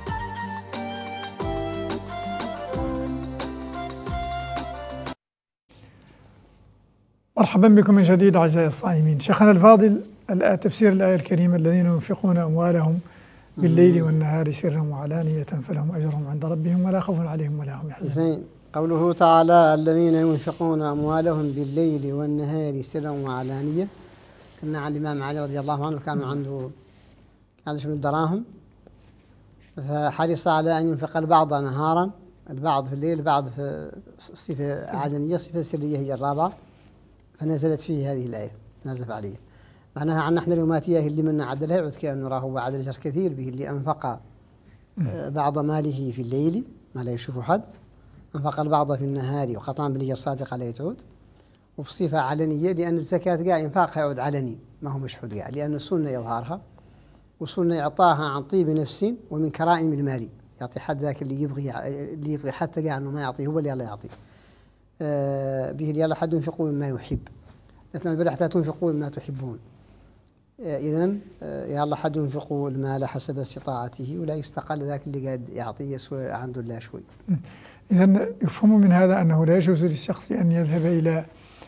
مرحبا بكم من جديد أعزائي الصائمين. شيخنا الفاضل، تفسير الآية الكريمة: الذين ينفقون أموالهم بالليل والنهار سرا وعلانية فلهم أجرهم عند ربهم ولا خوف عليهم ولا هم يحزنون. زين. قوله تعالى: الذين ينفقون أموالهم بالليل والنهار سرا وعلانية. كنا عن الإمام علي رضي الله عنه كانوا عنده عنده من الدراهم، فحرص على أن ينفق البعض نهارا، البعض في الليل، البعض في صفة علانية، صفة سرية هي الرابعة، فنزلت فيه هذه الآية نزلت عليه. معناها عن نحن اليوماتية اللي منا عدلها يعود كأن نراه هو عدل أجر كثير به، اللي أنفق بعض ماله في الليل ما لا يشوف حد، أنفق البعض في النهار وقطعا بنية الصادقة لا تعود، وبصفة علنية، لأن الزكاة قاع إنفاقها يعود علني ما هو مشهود قاع، لأن السنة يظهرها والسنة يعطاها عن طيب نفس ومن كرائم المال، يعطي حد ذاك اللي يبغي اللي يبغي حتى قاع أنه ما يعطيه هو اللي الله يعطيه. آه به اللي الله حد ينفقوا مما يحب، مثلا بل حتى تنفقوا مما تحبون. آه إذن آه يا الله حد ينفقوا المال حسب استطاعته ولا يستقل ذاك اللي قاعد يعطيه سوى عنده لا شوي. إذن يفهم من هذا أنه لا يجوز للشخص أن يذهب إلى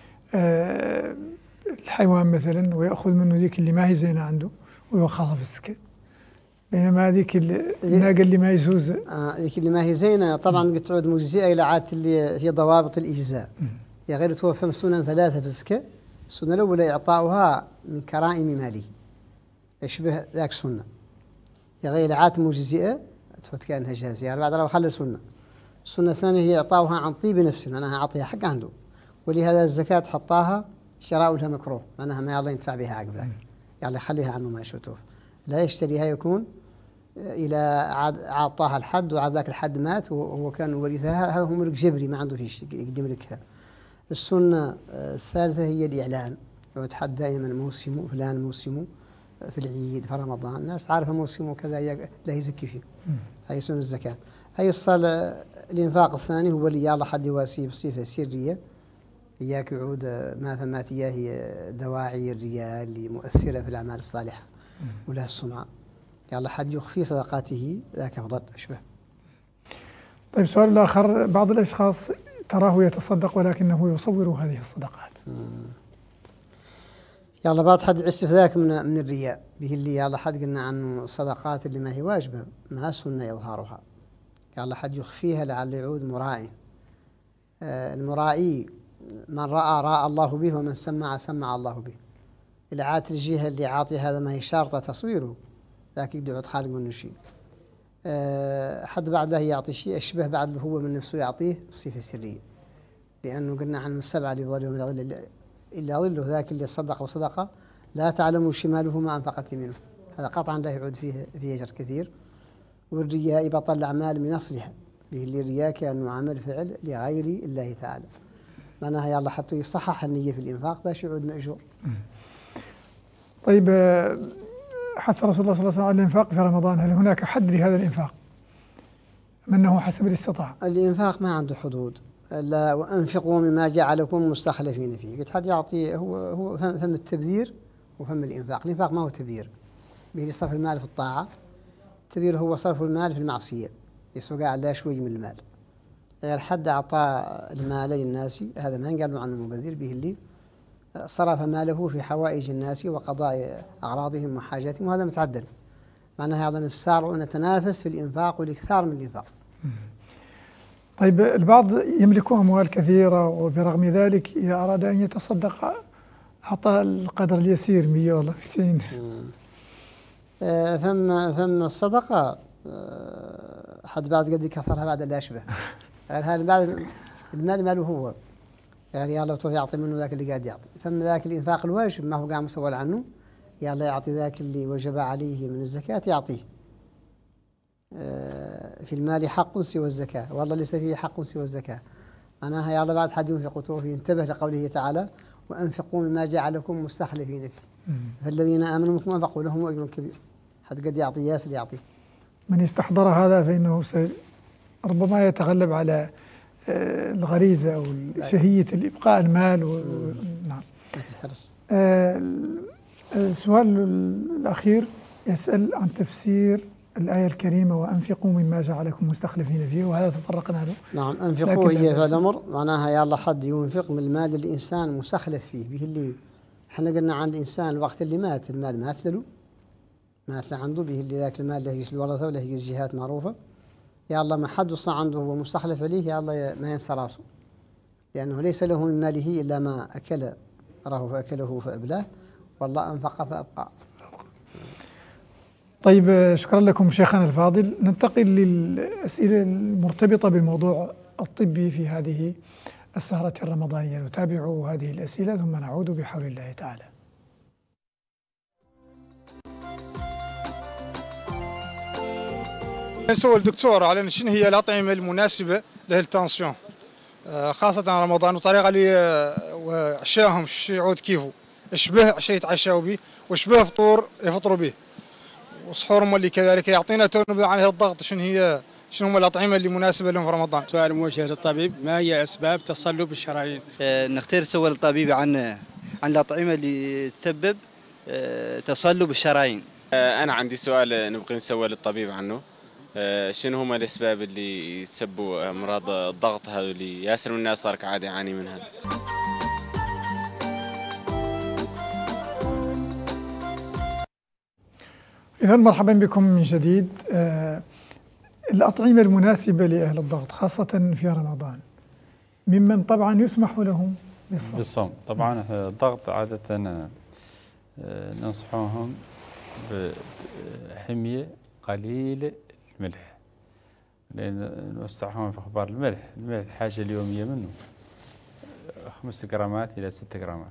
آه الحيوان مثلا ويأخذ منه ذيك اللي ما هي زينة عنده ويوخرها في السكة، بينما هذيك الناقة اللي ما يجوز آه ذيك اللي ما هي زينة طبعا قد تعود مجزئة إلى عادة اللي هي ضوابط الإجزاء. يا غير توفى سنن ثلاثة في الزكاة. السنة الأولى إعطاؤها من كرائم ماله يشبه ذاك السنة، يا غير عادة مجزئة تفوت كأنها جازية يعني بعد لو خلى سنة. السنة الثانية هي إعطاؤها عن طيب نفسه، معناها أعطيها حق عنده، ولهذا الزكاة حطاها شراء لها مكروه، معناها ما الله ينتفع بها عقب ذاك، يعني خليها عنه ما يشوتوه، لا يشتريها يكون إلى عاد أعطاها الحد وعاد ذاك الحد مات وهو كان ورثها، هذا هو ملك جبري ما عنده فيش يقدم لكها. السنة الثالثة هي الإعلان، يتحد دائما موسمه فلان موسمه في العيد في رمضان، الناس عارفة موسمه كذا لا يزكي فيه. هي سنة الزكاة. هي الصلاة. الإنفاق الثاني هو اللي يلا حد يواسيه بصفة سرية، إياك يعود ما فمات إياه هي دواعي الرياء اللي مؤثرة في الأعمال الصالحة ولا السمعة، يلا حد يخفي صدقاته ذاك أفضل أشبه. طيب السؤال الآخر: بعض الأشخاص تراه يتصدق ولكنه يصور هذه الصدقات. يلا بعض حد يعسف ذاك من من الرياء به، اللي يلا حد قلنا عنه الصدقات اللي ما هي واجبة ما سنة يظهرها، يلا حد يخفيها لعل يعود مرائي. آه المرائي من رأى رأى الله به، ومن سمع سمع الله به. إلى عاد الجهة اللي عاطي هذا ما هي شارطة تصويره، ذاك يقدر يعود خارج منه شيء. أه حد بعده يعطي شيء أشبه بعد اللي هو من نفسه يعطيه بصفة سرية، لأنه قلنا عن السبعة اللي يظلهم إلا ظل إلا ظله، ذاك اللي صدق وصدقه لا تعلم شماله ما أنفقت منه، هذا قطعا لا يعود فيه فيه أجر كثير. والرياء بطل الأعمال من أصلها، به اللي الرياء كأنه عمل فعل لغير الله تعالى، معناها يلا حتى يصحح النية في الإنفاق باش يعود مأجور. طيب حث رسول الله صلى الله عليه وسلم على الإنفاق في رمضان، هل هناك حد لهذا الإنفاق؟ أم أنه حسب الاستطاعة؟ الإنفاق ما عنده حدود، لا وأنفقوا مما جعلكم مستخلفين فيه. قد حد يعطي هو هو فهم التبذير وفهم الإنفاق. الإنفاق ما هو تبذير، به صرف المال في الطاعة. التبذير هو صرف المال في المعصية، يسوق على شوي من المال. غير حد أعطى المال للناس، هذا ما قالوا عنه المبذر، به اللي صرف ماله في حوائج الناس وقضاء أغراضهم وحاجاتهم، وهذا متعدل. معناها هذا نسارع ونتنافس في الإنفاق والإكثار من الإنفاق. طيب البعض يملك أموال كثيرة وبرغم ذلك إذا أراد أن يتصدق أعطى القدر اليسير، مية ولا مئتين. فم فم الصدقة حد بعد قد كثرها بعد لا يشبه. يعني هذا بعد المال ماله هو، يعني الله تعالى يعطي منه ذاك اللي قاعد يعطي. فم ذاك الإنفاق الواجب ما هو قاعد مسؤول عنه، يا الله يعطي ذاك اللي وجب عليه من الزكاة يعطيه. في المال حق سوى الزكاة، والله ليس فيه حق سوى الزكاة. معناها يا الله بعد حد ينفق فيه ينتبه لقوله تعالى وأنفقوا مما جعلكم مستخلفين فيه، فالذين آمنوا منكم أنفقوا لهم أجر كبير. حد قد يعطي ياسر يعطي. من استحضر هذا فإنه ربما يتغلب على الغريزة أو شهية الإبقاء المال و... نعم. الحرص. السؤال الأخير يسأل عن تفسير الآية الكريمة وأنفقوا مما جعلكم مستخلفين فيه، وهذا تطرقنا له. نعم، أنفقوا هي في الأمر، معناها يا الله حد ينفق من المال اللي الإنسان مستخلف فيه، به اللي احنا قلنا عن الإنسان الوقت اللي مات المال مات له، مات له عنده، به اللي ذاك المال له يجلس الورثة ولا يجلس جهات معروفة. يا الله ما حد وصى عنده هو مستخلف عليه، يا الله ما ينسى راسه، لأنه ليس له من ماله إلا ما أكل راه فأكله فأبلاه، والله أنفق فأبقى. طيب شكرا لكم شيخنا الفاضل. ننتقل للأسئلة المرتبطة بالموضوع الطبي في هذه السهرة الرمضانية، نتابع هذه الأسئلة ثم نعود بحول الله تعالى. نسأل الدكتور على شنو هي الأطعمة المناسبة للتنسيون خاصة رمضان، وطريقة اللي عشاهم يعود كيفو، اشبه عشاء يتعشاو به واشبه فطور يفطروا به، وسحورهم اللي كذلك. يعطينا تنبؤ عن هذا الضغط، شنو هي شنو هم الأطعمة اللي مناسبة لهم في رمضان؟ سؤال موجه للطبيب، ما هي أسباب تصلب الشرايين؟ اه نختار سؤال الطبيب عن عن الأطعمة اللي تسبب اه تصلب الشرايين. اه أنا عندي سؤال نبغي نسوي للطبيب عنه، اه شنو هم الأسباب اللي يسببوا أمراض الضغط هذا اللي ياسر من الناس صار عادي يعاني منها؟ إذا مرحبا بكم من جديد. آه الأطعمة المناسبة لأهل الضغط خاصة في رمضان، ممن طبعا يسمح لهم بالصوم. بالصوم طبعا. الضغط عادة آه ننصحهم بحمية قليلة الملح، لأن نوسعهم في أخبار الملح. الملح الحاجة اليومية منه خمسة جرامات إلى ستة جرامات،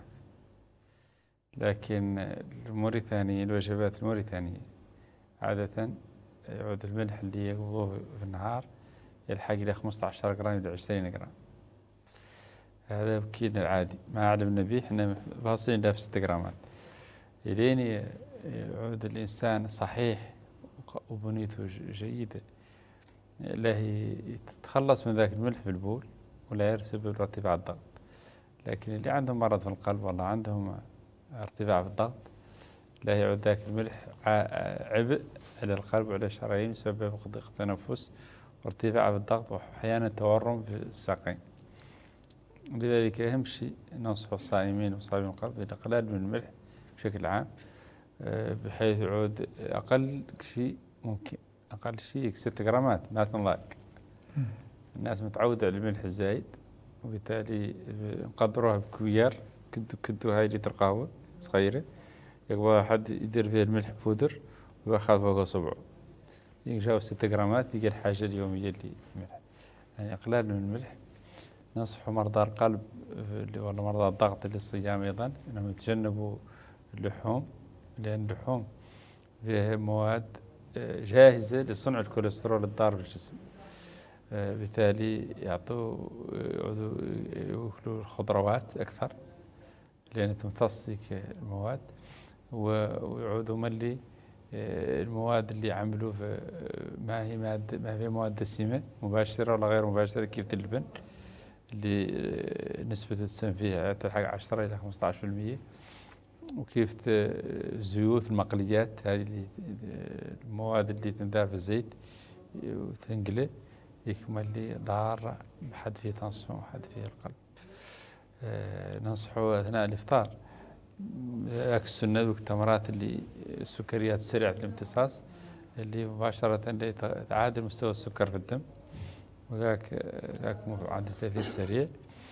لكن الموريتاني الوجبات الموريتانية عادة يعود الملح اللي ياخذوه في النهار يلحق إلى خمسة عشر جرام إلى عشرين جرام. هذا وكيلنا العادي ما أعلمنا به، احنا باصين له في ستة جرامات. إلين يعود الإنسان صحيح وبنيته جيدة، لا يتخلص من ذاك الملح في البول ولا يسبب ارتفاع الضغط. لكن اللي عندهم مرض في القلب والله عندهم ارتفاع في الضغط، لا يعود ذاك الملح عبء على القلب وعلى الشرايين، يسبب ضيق تنفس وارتفاع في الضغط وأحيانا تورم في الساقين. لذلك أهم شيء ننصح الصائمين وصائمين القلب بالإقلال من الملح بشكل عام، بحيث يعود أقل شيء ممكن أقل شيء ستة جرامات ما تنلاق. الناس متعودة على الملح الزايد وبالتالي نقدروها بكويار كدو كدو هاي لتر قهوة صغيرة، يقبل واحد يدير فيها الملح بودر وياخذ فوق صبعه يجاوب ستة جرامات، يجي الحاجة اليومية اللي ملح، يعني إقلال من الملح. ننصح مرضى القلب ولا مرضى الضغط للصيام أيضا أنهم يتجنبوا اللحوم، لأن اللحوم فيها مواد جاهزة لصنع الكوليسترول الضار بالجسم، بالتالي يعطوا يأكلوا الخضروات أكثر لأنها تمتص المواد، ويعودوا ملي المواد اللي عملوا في ما هي مادة ما هي مواد دسمة مباشرة ولا غير مباشرة كيف اللبن اللي نسبة الدسم فيها تلحق عشرة إلى خمسة عشر بالمئة، وكيف الزيوت المقليات هذه المواد اللي تندار في الزيت وتنقلي يكمل لي ضارة حد فيه تنصيم وحد فيه القلب. أه ننصحه أثناء الإفطار ذاك السنة والتمرات اللي السكريات سريعة الامتصاص اللي مباشرة اللي تعادل مستوى السكر في الدم، وذاك ذاك عنده تأثير سريع.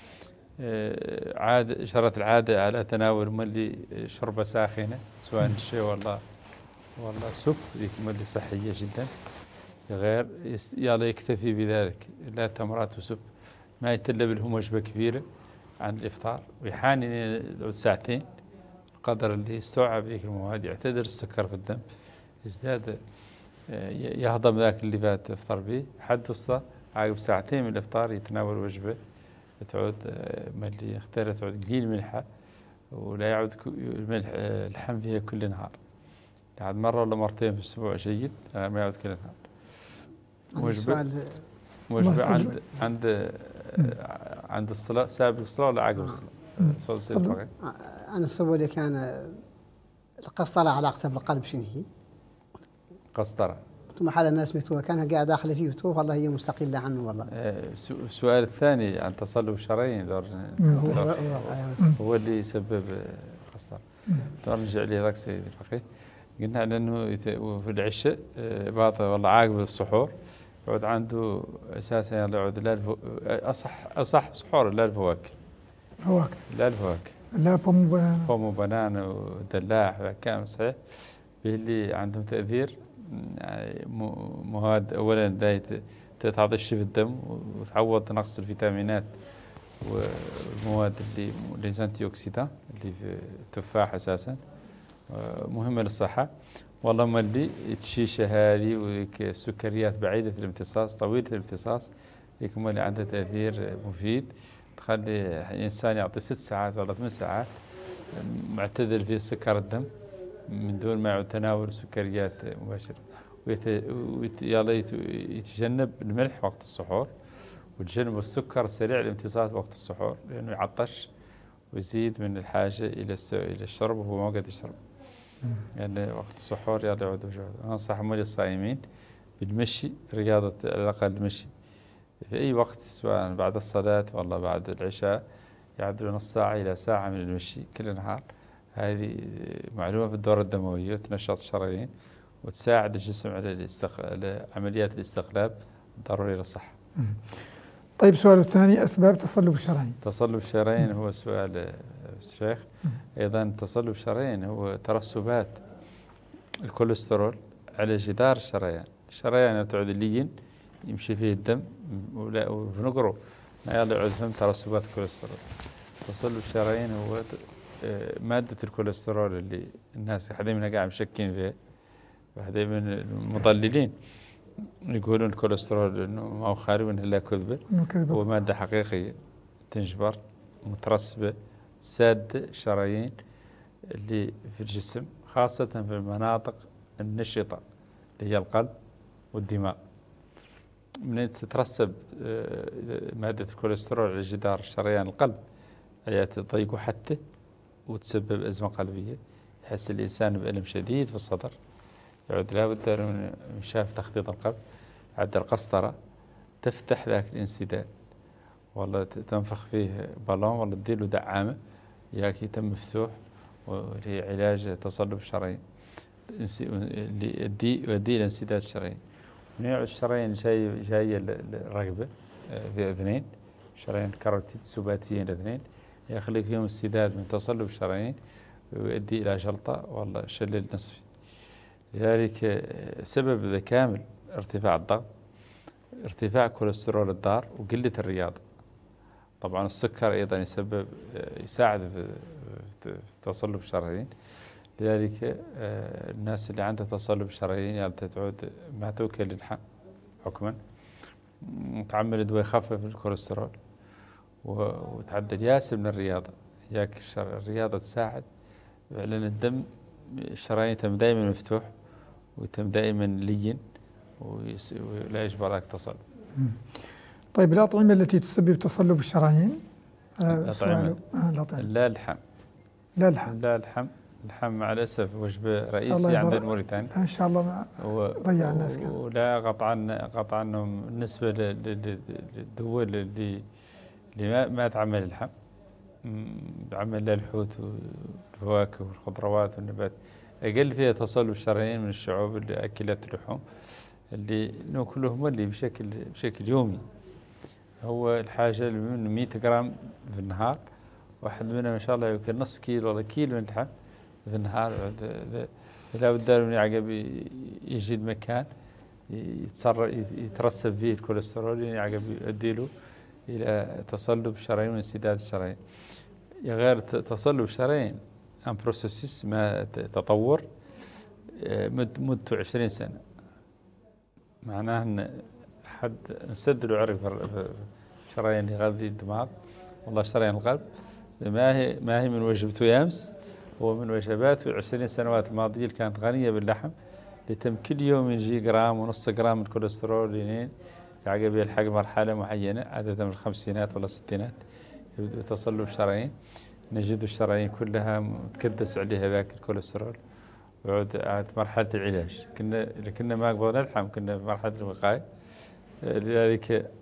أه عاد شرط العادة على تناول ملي شربة ساخنة سواء شاي ولا ولا سوب يكمل لي صحية جدا، غير يلا يكتفي بذلك، لا تمرات وسب، ما يتلب لهم وجبة كبيرة عن الإفطار، ويحاني ساعتين القدر اللي يستوعب هيك المواد، يعتدل السكر في الدم، يزداد يهضم ذاك اللي فات افطر به، حد وسطى عقب ساعتين من الإفطار يتناول وجبة تعود ملي اختار تعود قليل ملحة، ولا يعود الملح اللحم فيها كل نهار، بعد مرة ولا مرتين في الأسبوع جيد، ما يعود كل نهار. وجبة وجبة عند عند عند الصلاة سابق الصلاة ولا عقب الصلاة؟ أنا سوى لي كان القسطرة علاقته بالقلب شنو هي؟ قسطرة ثم حال الناس مكتوبة كانها قاعد داخلة فيه وتوه والله هي مستقلة عنه والله. السؤال الثاني عن تصلب الشرايين دور هو, هو اللي يسبب قسطرة. دور نرجع لي ذاك سيدي الفقيه، قلنا لأنه في العشاء بعض والله عاقب السحور يعود عنده أساسا يعود لا الفو... أصح أصح سحور لا الفواكه فواكه لا الفواكه لا بوم وبنانا بوم وبنانا ودلاع كامل صحيح، اللي عندهم تأثير مواد أولا لا تتعطش في الدم وتعوض نقص الفيتامينات والمواد اللي الأنتي أوكسيدان اللي في التفاح أساسا مهمة للصحة. والله ما اللي الشيشة هذه والسكريات بعيدة الامتصاص طويلة الامتصاص يكون اللي عندها تأثير مفيد، تخلي الإنسان يعطي ست ساعات ولا ثمان ساعات معتدل في سكر الدم من دون ما يعود تناول سكريات مباشرة، ويتجنب الملح وقت السحور ويتجنب السكر سريع الامتصاص وقت السحور لأنه يعطش ويزيد من الحاجة إلى إلى الشرب وهو ما قد يشرب. يعني وقت السحور يلا يعود وجود. أنصح مولي الصائمين بالمشي، رياضة على الأقل المشي في أي وقت سواء بعد الصلاة والله بعد العشاء، يعدل نص ساعة إلى ساعة من المشي كل نهار. هذه معلومة في الدورة الدموية وتنشط الشرايين وتساعد الجسم على, الاستق... على عمليات الاستقلاب الضرورية للصحة. طيب السؤال الثاني أسباب تصلب الشرايين. تصلب الشرايين هو سؤال الشيخ. أيضا تصلب الشرايين هو ترسبات الكوليسترول على جدار الشريان. الشريان تعود اللين يمشي فيه الدم ونقره ما يلا يعود فهم ترسبات الكوليسترول. تصلب الشرايين هو مادة الكوليسترول اللي الناس حدا منها قاعد مشكين فيها، وحدا من المضللين يقولون الكوليسترول انه ما هو خارج منه الا كذبه، هو ماده حقيقيه تنجبر مترسبه ساده الشرايين اللي في الجسم خاصه في المناطق النشطه اللي هي القلب والدماغ. من تترسب ماده الكوليسترول على جدار الشريان القلب هي تضيق حته وتسبب ازمه قلبيه، يحس الانسان بالم شديد في الصدر، يعود لابد من شاف تخطيط القلب. عند القسطرة تفتح ذاك الانسداد، والله تنفخ فيه بالون والله تديله دعامة ياك يتم مفتوح وهي علاج تصلب الشرايين اللي يدي يؤدي إلى انسداد الشرايين. ونوع الشرايين جاي جاية الرقبة في أذنين شرايين كاروتيد سباتيين الاثنين يخلق فيهم استداد من تصلب الشرايين ويؤدي إلى جلطة والله شلل نصفي. لذلك سبب ذا كامل ارتفاع الضغط، ارتفاع كوليسترول الضار، وقلة الرياضة. طبعا السكر أيضا يسبب يساعد في تصلب الشرايين. لذلك الناس اللي عندها تصلب شرايين يعني تعود ما توكل للحم حكما، متعمل دواء يخفف الكوليسترول وتعدل ياسر من الرياضة. ياك الرياضة تساعد لأن الدم الشرايين تم دائما مفتوح وتم دائما لين ولا يجبرك تصلب. طيب الأطعمة التي تسبب تصلب الشرايين؟ الأطعمة آه لا اللحم. لا اللحم. لا اللحم. اللحم مع الأسف وجبة رئيسية عند الموريتان. إن شاء الله ما ضيع الناس كان. ولا قطعا قطعا أنهم بالنسبة للدول اللي اللي ما تعمل اللحم، تعمل لها الحوت والفواكه والخضروات والنبات، أقل فيها تصلب الشرايين من الشعوب اللي أكلت اللحوم اللي ناكلهم اللي بشكل بشكل يومي. هو الحاجة من مئة جرام في النهار، واحد منهم إن شاء الله يمكن نص كيلو ولا كيلو من اللحم في النهار. لا بد من عقب يجد مكان يتصرف يترسب فيه الكوليسترول، يعني عقب يؤدي له إلى تصلب الشرايين وانسداد الشرايين. غير تصلب الشرايين أن بروسيس ما تطور مدته عشرين سنة، معناه أن حد نسدل عرق شرايين يغذي الدماغ والله شرايين القلب ما هي ما هي من وجبته يامس، هو من وجباته عشرين سنوات الماضية اللي كانت غنية باللحم، اللي تم كل يوم يجي جرام ونص جرام من الكوليسترول لين عقب يلحق مرحلة معينة عادة من الخمسينات ولا الستينات يبدأ تصلب الشرايين، نجد الشرايين كلها متكدس عليها ذاك الكوليسترول ويعود عاد مرحلة العلاج. كنا كنا ما قبل نلحم كنا في مرحلة الوقاية. لذلك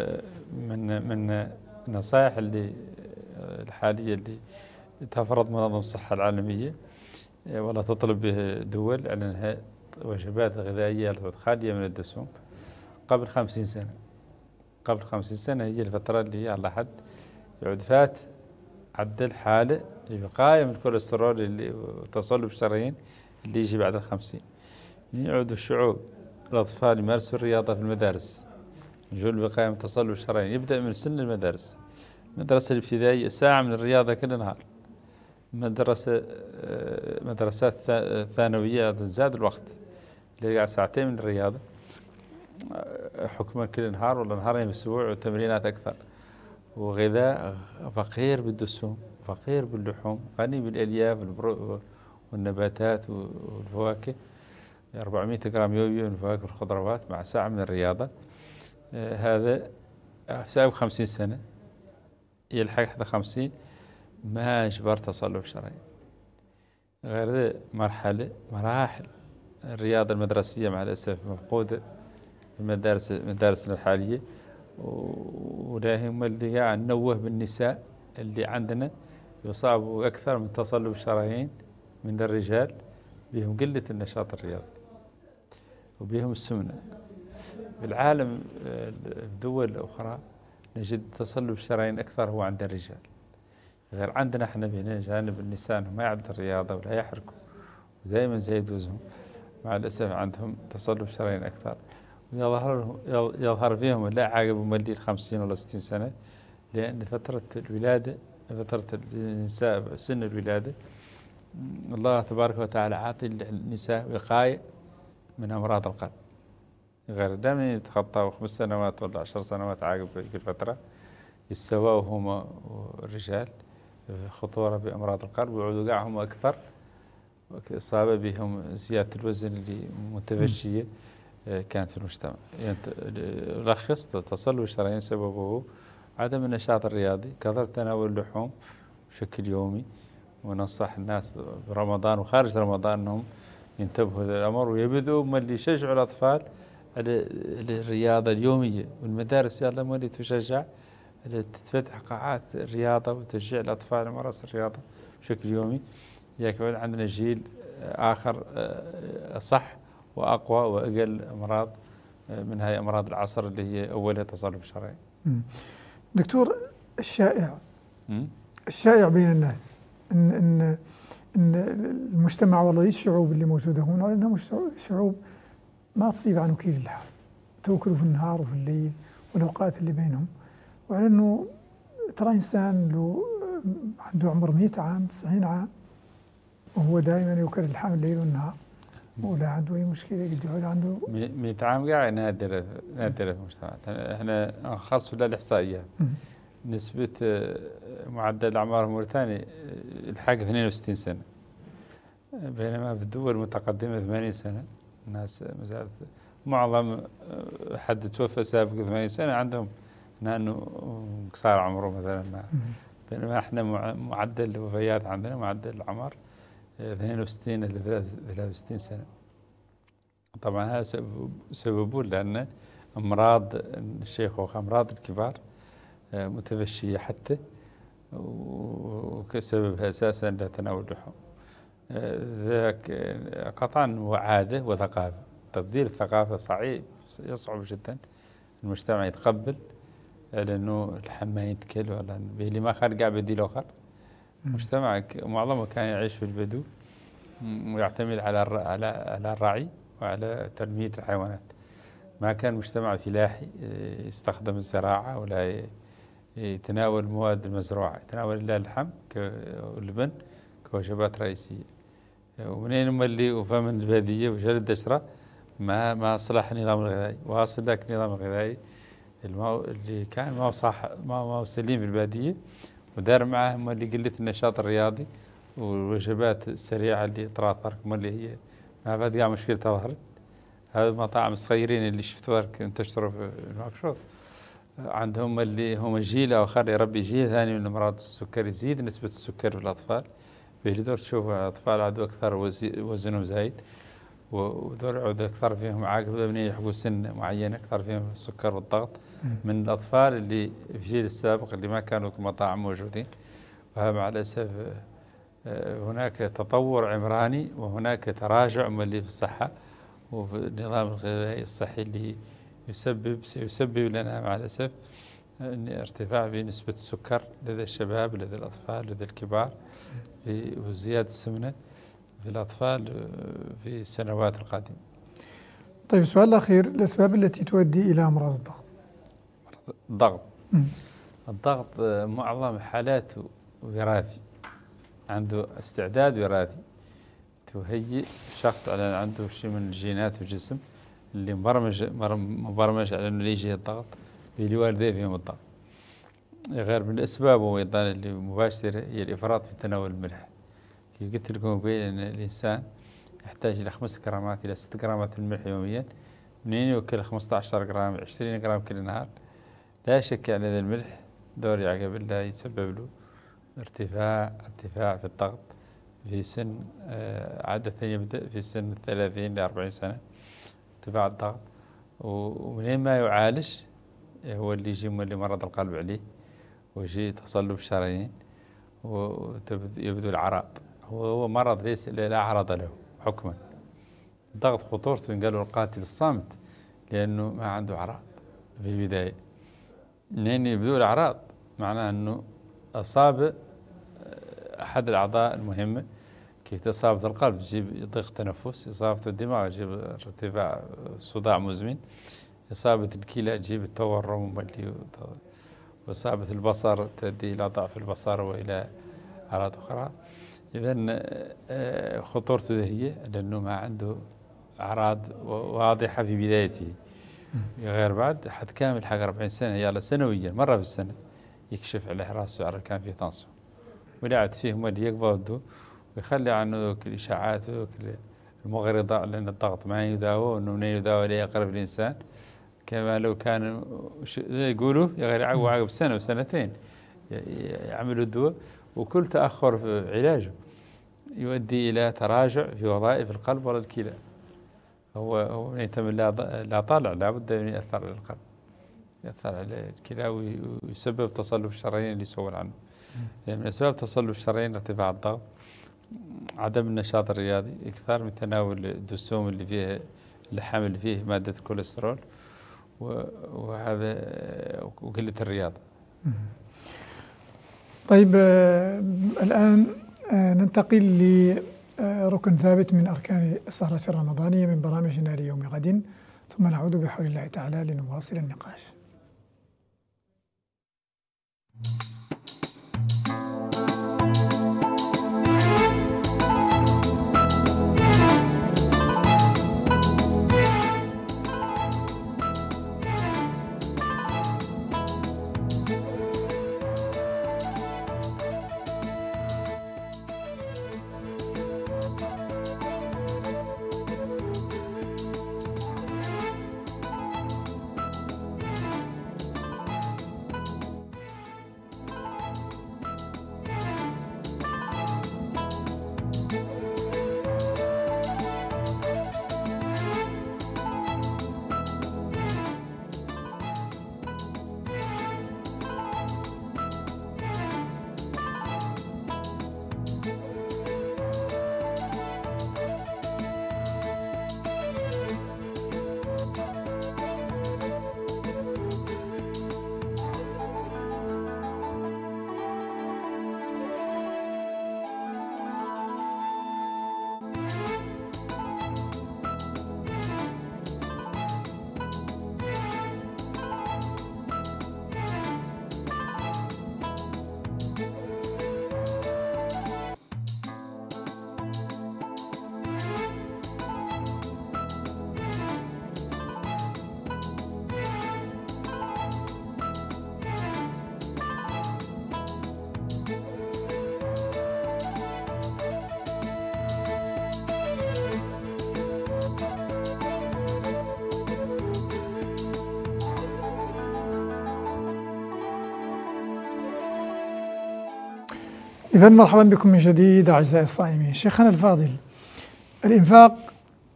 من من النصائح اللي الحالية اللي تفرض منظمة الصحة العالمية ولا تطلب به دول على انها وجبات غذائية خالية من الدسم قبل خمسين سنة. قبل خمسين سنة هي الفترة اللي على حد يعود فات عدل حالة الوقاية من الكوليسترول اللي وتصلب الشرايين اللي يجي بعد الخمسين. يعود الشعوب الأطفال يمارسوا الرياضة في المدارس، يجوا الوقاية من تصلب الشرايين يبدأ من سن المدارس. المدرسة الابتدائية ساعة من الرياضة كل نهار. مدرسة مدرسات ثانوية تزداد الوقت اللي قاعد ساعتين من الرياضة حكما كل نهار ولا نهارين في الأسبوع وتمرينات أكثر. وغذاء فقير بالدسم، فقير باللحوم، غني بالألياف والنباتات والفواكه، أربعمئة جرام يوميا من الفواكه والخضروات مع ساعة من الرياضة. هذا سابق خمسين سنة يلحق حتى خمسين ما يجبر تصلب شرايين. غير مرحلة مراحل الرياضة المدرسية مع الأسف مفقودة في المدارس مدارسنا الحالية، ولا هم اللي قاعد ننوه بالنساء اللي عندنا يصابوا أكثر من تصلب الشرايين من الرجال، بهم قلة النشاط الرياضي وبهم السمنة. في العالم الدول الأخرى نجد تصلب الشرايين أكثر هو عند الرجال، غير عندنا احنا هنا جانب النساء ما يعملوا الرياضة ولا يحركوا دائما زي دوزهم، مع الأسف عندهم تصلب الشرايين أكثر. ويظهر يظهر فيهم لا عقب مولي الخمسين ولا ستين سنة، لأن فترة الولادة فترة النساء سن الولادة الله تبارك وتعالى عاطي النساء وقاية من أمراض القلب، غير دائما يتخطوا خمس سنوات ولا عشر سنوات عقب كل فترة يستووا هم الرجال خطورة بأمراض القلب ويعودوا قاع هم أكثر إصابة بهم زيادة الوزن اللي متفشية كانت في المجتمع. يعني لخص تصلب الشرايين سببه عدم النشاط الرياضي، كثرة تناول اللحوم بشكل يومي. وننصح الناس برمضان وخارج رمضان أنهم ينتبهوا هذا الأمر ويبدأوا من اللي يشجعوا الأطفال على الرياضة اليومية. والمدارس يلا مولي تشجع تفتح قاعات الرياضة وتشجيع الأطفال لممارسة الرياضة بشكل يومي. يكون عندنا جيل آخر صح وأقوى وأقل أمراض من هاي أمراض العصر اللي هي أولها تصلب الشرايين. دكتور، الشائع الشائع بين الناس ان ان ان المجتمع والله الشعوب اللي موجوده هنا لانها شعوب ما تصيب عنه كيل اللحم، توكلوا في النهار وفي الليل والاوقات اللي بينهم، وعلى انه ترى انسان له عنده عمر مئة عام تسعين عام وهو دائما يوكل اللحم الليل والنهار ولا عنده اي مشكله قد يعود عنده مئة عام قاعد نادره نادره في المجتمع. احنا خاصه للاحصائيات نسبه معدل اعمار موريتانيا الحاق اثنين وستين سنه، بينما في الدول المتقدمه ثمانين سنه. الناس ما معظم حد توفى سابق ثمانين سنه عندهم انه قصار عمره مثلا، بينما احنا معدل الوفيات عندنا معدل الاعمار اثنين وستين إلى ثلاثة وستين سنة. طبعا هذا سببه لأن أمراض الشيخوخة أمراض الكبار متفشية حتى، وكسببها أساسا لا تناول اللحوم. ذاك قطعا وعادة وثقافة. تبديل الثقافة صعيب، يصعب جدا المجتمع يتقبل لأنه اللحم ما يتكل ولا اللي ما خلق بديل آخر. مجتمع معظمه كان يعيش في البدو ويعتمد على على على الرعي وعلى تنمية الحيوانات. ما كان مجتمع فلاحي يستخدم الزراعة ولا يتناول المواد المزروعة، يتناول إلا اللحم واللبن كوجبات رئيسية. ومنين اللي وفمن البادية وجل الدشرة ما ما صلح النظام الغذائي، واصل ذاك النظام الغذائي اللي كان ما هو صح ما هو سليم في البادية، ودار معهم اللي قلة النشاط الرياضي والوجبات السريعة اللي طرات اللي هي ما بعد قاع مشكلة ظهرت. هذا المطاعم الصغيرين اللي شفتوا انتشروا في نواكشوط عندهم اللي هم جيل آخر يربي جيل ثاني من أمراض السكر، يزيد نسبة السكر في الأطفال. بيقدر تشوف أطفال عندهم أكثر وزنهم زايد، ودول عود أكثر فيهم عاقبة منين يحقوا سن معينة أكثر فيهم السكر والضغط من الأطفال اللي في الجيل السابق اللي ما كانوا في المطاعم موجودين. وهذا مع الأسف هناك تطور عمراني وهناك تراجع ملي في الصحة وفي النظام الغذائي الصحي اللي يسبب سيسبب لنا مع الأسف ارتفاع في نسبة السكر لدى الشباب لدى الأطفال لدى الكبار وزيادة السمنة في الأطفال في السنوات القادمة. طيب السؤال الأخير، الأسباب التي تؤدي إلى أمراض الضغط. الضغط م. الضغط معظم حالاته وراثي، عنده استعداد وراثي تهيئ شخص على عنده شيء من الجينات في الجسم اللي مبرمج مبرمج على انه يجي الضغط اللي والديه فيهم الضغط. غير من الاسباب وايضا اللي مباشره هي الافراط في تناول الملح. كيف قلت لكم قبل ان الانسان يحتاج الى خمس جرامات الى ست جرامات من الملح يوميا. منين يوكل خمسة عشر جرام عشرين جرام كل نهار؟ لا شك ان هذا الملح دور يعقب الله يسبب له ارتفاع ارتفاع في الضغط في سن عادة يبدأ في سن الثلاثين لأربعين سنة ارتفاع الضغط. ومنين ما يعالج هو اللي يجي اللي مرض القلب عليه ويجي تصلب الشرايين ويبدو العرق. هو هو مرض ليس لا عرض له حكما. الضغط خطورته قالوا القاتل الصامت لأنه ما عنده أعراض في البداية. منين يبدو الأعراض معناه أنه أصاب أحد الأعضاء المهمة. كيف إصابة القلب تجيب ضيق تنفس، إصابة الدماغ تجيب ارتفاع صداع مزمن، إصابة الكلى تجيب التورم، وإصابة البصر تؤدي إلى ضعف البصر وإلى أعراض أخرى. إذن خطورته هي لأنه ما عنده أعراض واضحة في بدايته. غير بعد حد كامل حق أربعين سنة يلا سنويا مرة في السنة يكشف عليه راسه على كان فيه تنصف ولعت فيه هو اللي يقبضه ويخلي عنه ذوك الإشاعات وذوك المغرضة لأن الضغط ما يداوى وأنه من يداوى ليه أقرب الإنسان. كما لو كان يقولوا يغير عقب عقب سنة وسنتين يعملوا الدواء، وكل تأخر في علاجه يؤدي إلى تراجع في وظائف القلب ولا الكلى. هو هو يتم لا طالع لابد أن يأثر على القلب، يأثر على الكلى ويسبب تصلب الشرايين اللي يسول عنه. يعني من أسباب تصلب الشرايين ارتفاع الضغط، عدم النشاط الرياضي، إكثار من تناول الدسوم اللي فيه اللحم اللي فيه مادة الكوليسترول، وهذا وقلة الرياضة. طيب آه الآن آه ننتقل لركن ثابت من أركان السهرة الرمضانية من برامجنا ليوم غد، ثم نعود بحول الله تعالى لنواصل النقاش. إذا مرحبا بكم من جديد أعزائي الصائمين. شيخنا الفاضل، الإنفاق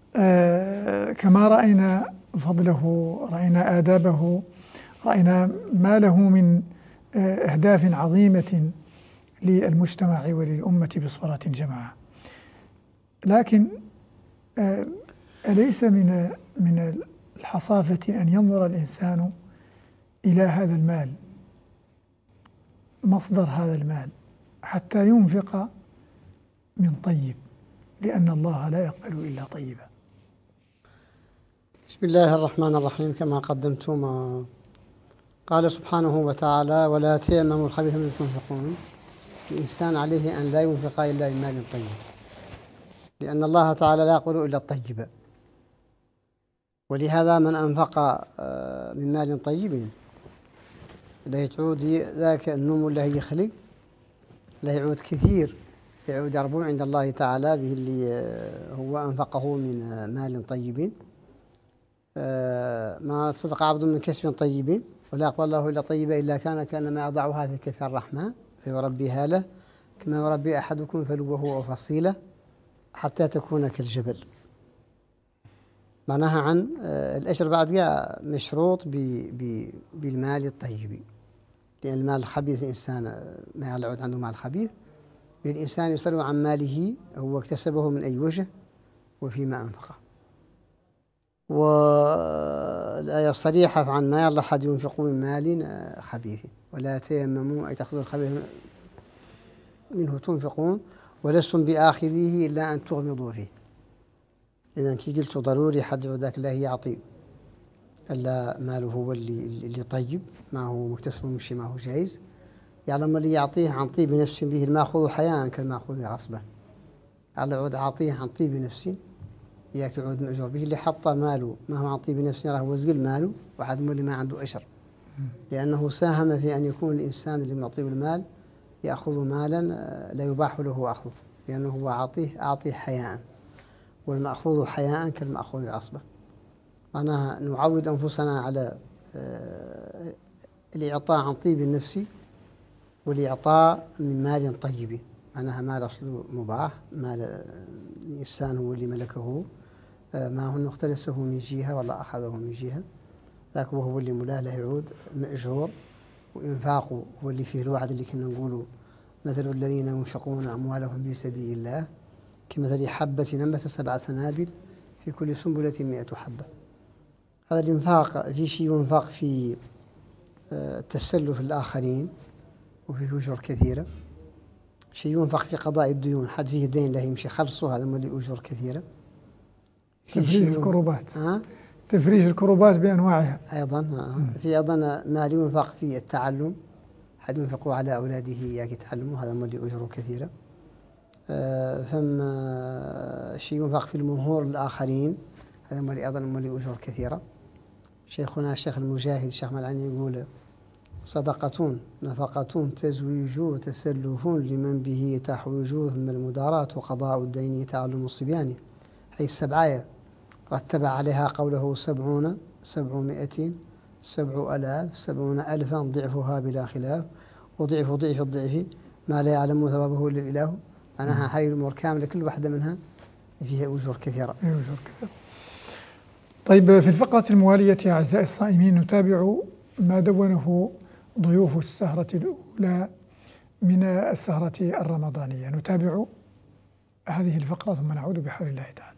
آه كما رأينا فضله، رأينا آدابه، رأينا ما له من آه أهداف عظيمة للمجتمع وللأمة بصورة جماعة، لكن آه أليس من من الحصافة أن ينظر الإنسان إلى هذا المال، مصدر هذا المال، حتى ينفق من طيب، لأن الله لا يقبل إلا طيبا. بسم الله الرحمن الرحيم. كما قدمتم قال سبحانه وتعالى: ولا تيمموا الخبيث منه تنفقون. الإنسان عليه أن لا ينفق إلا من مال طيب، لأن الله تعالى لا يقبل إلا الطيب. ولهذا من أنفق من مال طيب لا يعود ذاك النوم اللي يخلق، لا يعود كثير، يعود يربو عند الله تعالى به اللي هو أنفقه من مال طيب. ما صدق عبد من كسب طيب ولا يقبل الله إلا طيبا إلا كان كأنما يضعها في كف الرحمن فيربيها له كما يربي أحدكم فلوه وفصيله حتى تكون كالجبل. معناها عن الأجر بعد جاء مشروط بالمال الطيب، لأن المال الخبيث الإنسان ما يعود عنده مال خبيث. الإنسان يسأل عن ماله هو اكتسبه من أي وجه وفيما أنفقه. والآية الصريحة عن ما يلا أحد ينفق من مال خبيث ولا تيمموا أي تأخذوا الخبيث منه تنفقون ولستم بآخذيه إلا أن تغمضوا فيه. إذا كي قلت ضروري حد ذاك الله يعطي إلا ماله هو اللي اللي طيب، ما هو مكتسب من شيء ما هو جائز. يعلم اللي يعطيه عن طيب نفس به الماخوذ حياء كالماخوذ غصبا. على عود أعطيه عن طيب نفس ياك يعود مأجور به. اللي حط ماله ما هو عن طيب نفس راه وزقل ماله وعاد اللي ما عنده أجر، لأنه ساهم في أن يكون الإنسان اللي معطيه المال يأخذ مالا لا يباح له أخذه، لأنه هو أعطيه أعطيه حياء، والمأخوذ حياء كالمأخوذ عصبة. معناها نعود أنفسنا على الإعطاء عن طيب النفس والإعطاء من مال طيب. معناها مال أصله مباح، مال الإنسان هو اللي ملكه، ما هو اقتنسه من جهة ولا أخذه من جهة، ذاك هو اللي ملاه له يعود مأجور. وإنفاقه هو اللي فيه الوعد اللي كنا نقوله: مثل الذين ينفقون أموالهم في سبيل الله كمثل حبة نبت سبع سنابل في كل سنبلة مئة حبة. هذا الإنفاق في شيء ينفق في التسلف الآخرين وفيه أجور كثيرة. شيء ينفق في قضاء الديون، حد فيه دين له يمشي خلصه، هذا ملي أجور كثيرة. تفريج الكروبات. ها؟ تفريج الكروبات بأنواعها أيضا. آه. في أيضا مال ينفق في التعلم، حد ينفقوا على أولاده إياك يتعلموا، هذا ملي أجره كثيرة. آه ثم آه شيء ينفق في المهور الآخرين، هذا ملي أيضا ملي أجور كثيرة. شيخنا الشيخ المجاهد الشيخ ملعني يقول: صدقة نفقة تزويج تسلف لمن به تحويج، ثم المداراة وقضاء الدين تعلم الصبيان. هي السبعاية رتب عليها قوله: سبعون سبعمائة سبع ألاف سبعون ألفا ضعفها بلا خلاف، وضعف ضعف الضعف ما لا يعلم ثوابه إلا الإله. معناها هاي الأمور كاملة كل واحدة منها فيها أجور كثيرة. أجور كثيرة. طيب، في الفقرة الموالية أعزائي الصائمين نتابع ما دونه ضيوف السهرة الأولى من السهرة الرمضانية. نتابع هذه الفقرة ثم نعود بحول الله تعالى.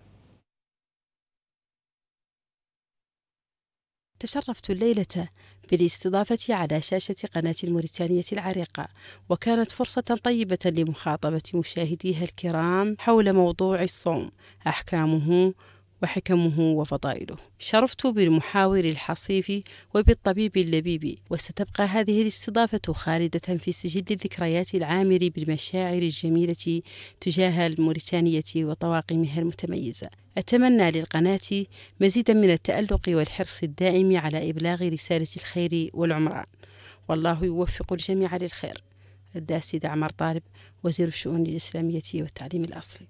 تشرفت الليلة بالاستضافة على شاشة قناة الموريتانية العريقة، وكانت فرصة طيبة لمخاطبة مشاهديها الكرام حول موضوع الصوم، أحكامه وحكمه وفضائله. شرفت بالمحاور الحصيف وبالطبيب اللبيب، وستبقى هذه الاستضافة خالدة في سجل الذكريات العامر بالمشاعر الجميلة تجاه الموريتانية وطواقمها المتميزة. أتمنى للقناة مزيدا من التألق والحرص الدائم على إبلاغ رسالة الخير والعمران، والله يوفق الجميع للخير. الداسي عمر طالب، وزير الشؤون الإسلامية والتعليم الأصلي.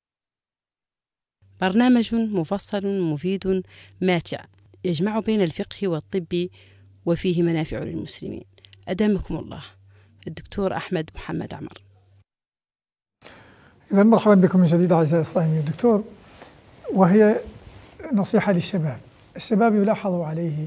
برنامج مفصل مفيد ماتع يجمع بين الفقه والطب وفيه منافع للمسلمين. أدامكم الله، الدكتور أحمد محمد عمر. إذا مرحبا بكم من جديد أعزائي الصائمين. دكتور، وهي نصيحة للشباب. الشباب يلاحظ عليه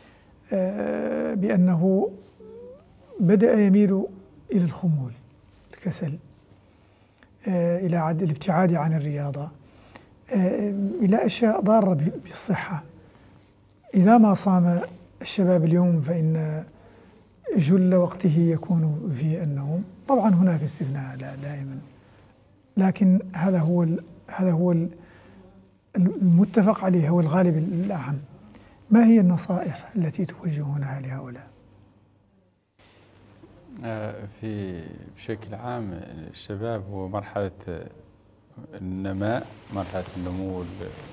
بأنه بدأ يميل إلى الخمول، الكسل، إلى عد الابتعاد عن الرياضة، إلى أشياء ضارة بالصحة. إذا ما صام الشباب اليوم فإن جل وقته يكون في النوم. طبعا هناك استثناء لا دائما، لكن هذا هو هذا هو المتفق عليه، هو الغالب الأعم. ما هي النصائح التي توجهونها لهؤلاء؟ في بشكل عام الشباب هو مرحلة النماء، مرحلة النمو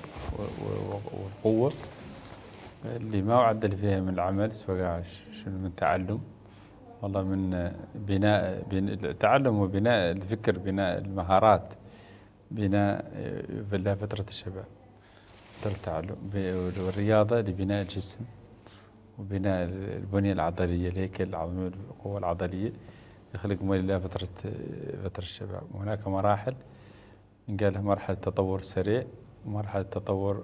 والقوة اللي ما عدل فيها من العمل، سواء شنو من تعلم، والله من بناء التعلم وبناء الفكر، بناء المهارات، بناء في فترة الشباب، فترة التعلم، والرياضة لبناء الجسم وبناء البنية العضلية، الهيكل العظمي، القوة العضلية، يخلق مولي فترة فترة الشباب. وهناك مراحل قال مرحلة التطور السريع، ومرحلة التطور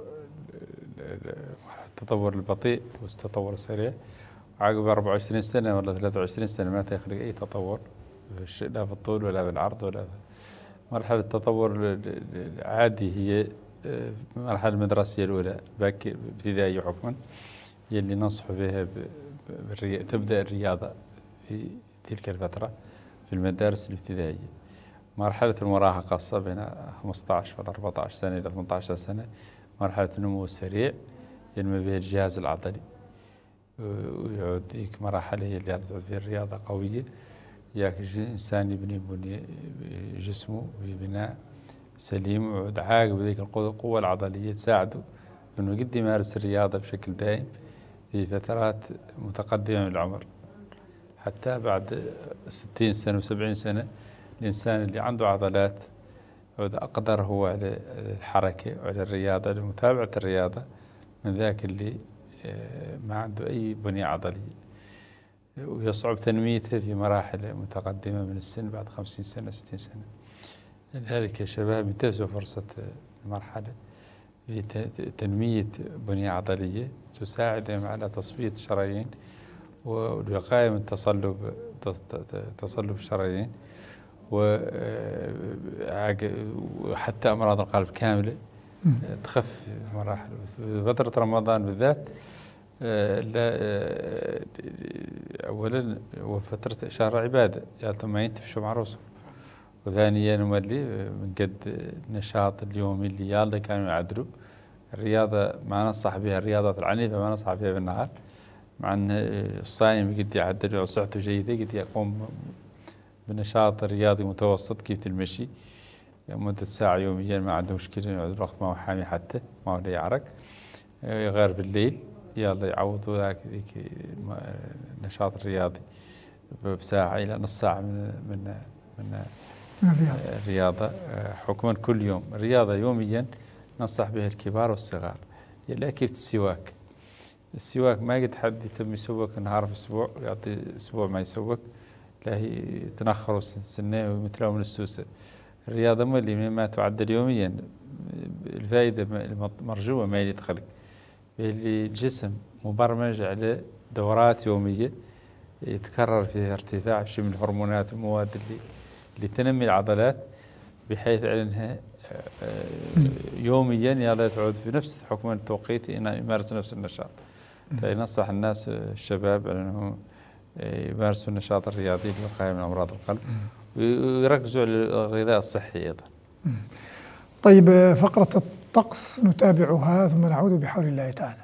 مرحلة التطور البطيء والتطور السريع. عقب أربعة وعشرين سنة ولا ثلاثة وعشرين سنة ما تخلق أي تطور، لا في الطول ولا في العرض ولا في مرحلة التطور العادي. هي المرحلة المدرسية الأولى باكر ابتدائي حكما، هي اللي ننصح فيها تبدأ الرياضة في تلك الفترة في المدارس الابتدائية. مرحلة المراهقة خاصة بين خمسة عشر ولا أربعة عشر سنة إلى ثمانية عشر سنة، مرحلة النمو السريع ينمو بها الجهاز العضلي، ويعود ذيك مراحل هي اللي تعود فيها الرياضة قوية، ياك الإنسان يبني بني جسمه ببناء سليم، ويعود عاقب ذيك القوة العضلية تساعده إنه قد يمارس الرياضة بشكل دائم في فترات متقدمة من العمر، حتى بعد ستين سنة وسبعين سنة الإنسان اللي عنده عضلات أقدر هو على الحركة وعلى الرياضة، لمتابعة الرياضة، من ذاك اللي ما عنده أي بنية عضلية، ويصعب تنميته في مراحل متقدمة من السن بعد خمسين سنة ستين سنة. لذلك يا شباب انتهزوا فرصة المرحلة في تنمية بنية عضلية تساعدهم على تصفية الشرايين والوقاية من تصلب تصلب الشرايين وحتى أمراض القلب كاملة تخف مراحل. في فترة رمضان بالذات لا أولا هو فترة شهر عبادة يعني ما ينتفشوا مع راسهم، وثانيا مولي من قد النشاط اليومي اللي يالله كانوا يعدلوا الرياضة ما ننصح بها، الرياضات العنيفة ما ننصح بها بالنهار، مع أن الصائم قد يعدل وصحته جيدة قد يقوم بنشاط رياضي متوسط كيف المشي مدة ساعة يوميا ما عنده مشكلة، الوقت ما هو حامي حتى ما هو يعرق، غير بالليل يلا يعوضوا ذاك ذيك النشاط الرياضي بساعة إلى نص ساعة من من من الرياضة حكما كل يوم. الرياضة يوميا ننصح بها الكبار والصغار. يلا كيف السواك، السواك ما قد حد يتم يسوق نهار في أسبوع يعطي أسبوع ما يسوق، لا هي تنخروا سنة ومثله من السوسة. الرياضة ما اللي ما تعدل يوميا الفائدة المرجوة ما اللي تخلق اللي الجسم مبرمج على دورات يومية يتكرر فيها ارتفاع شيء من الهرمونات والمواد اللي اللي تنمي العضلات بحيث انها يوميا يلا تعود في نفس حكم التوقيت انه يمارس نفس النشاط. فننصح الناس الشباب على انهم يمارسوا النشاط الرياضي للوقاية من امراض القلب ويركزوا على الغذاء الصحي ايضا. طيب فقرة الطقس نتابعها ثم نعود بحول الله تعالى.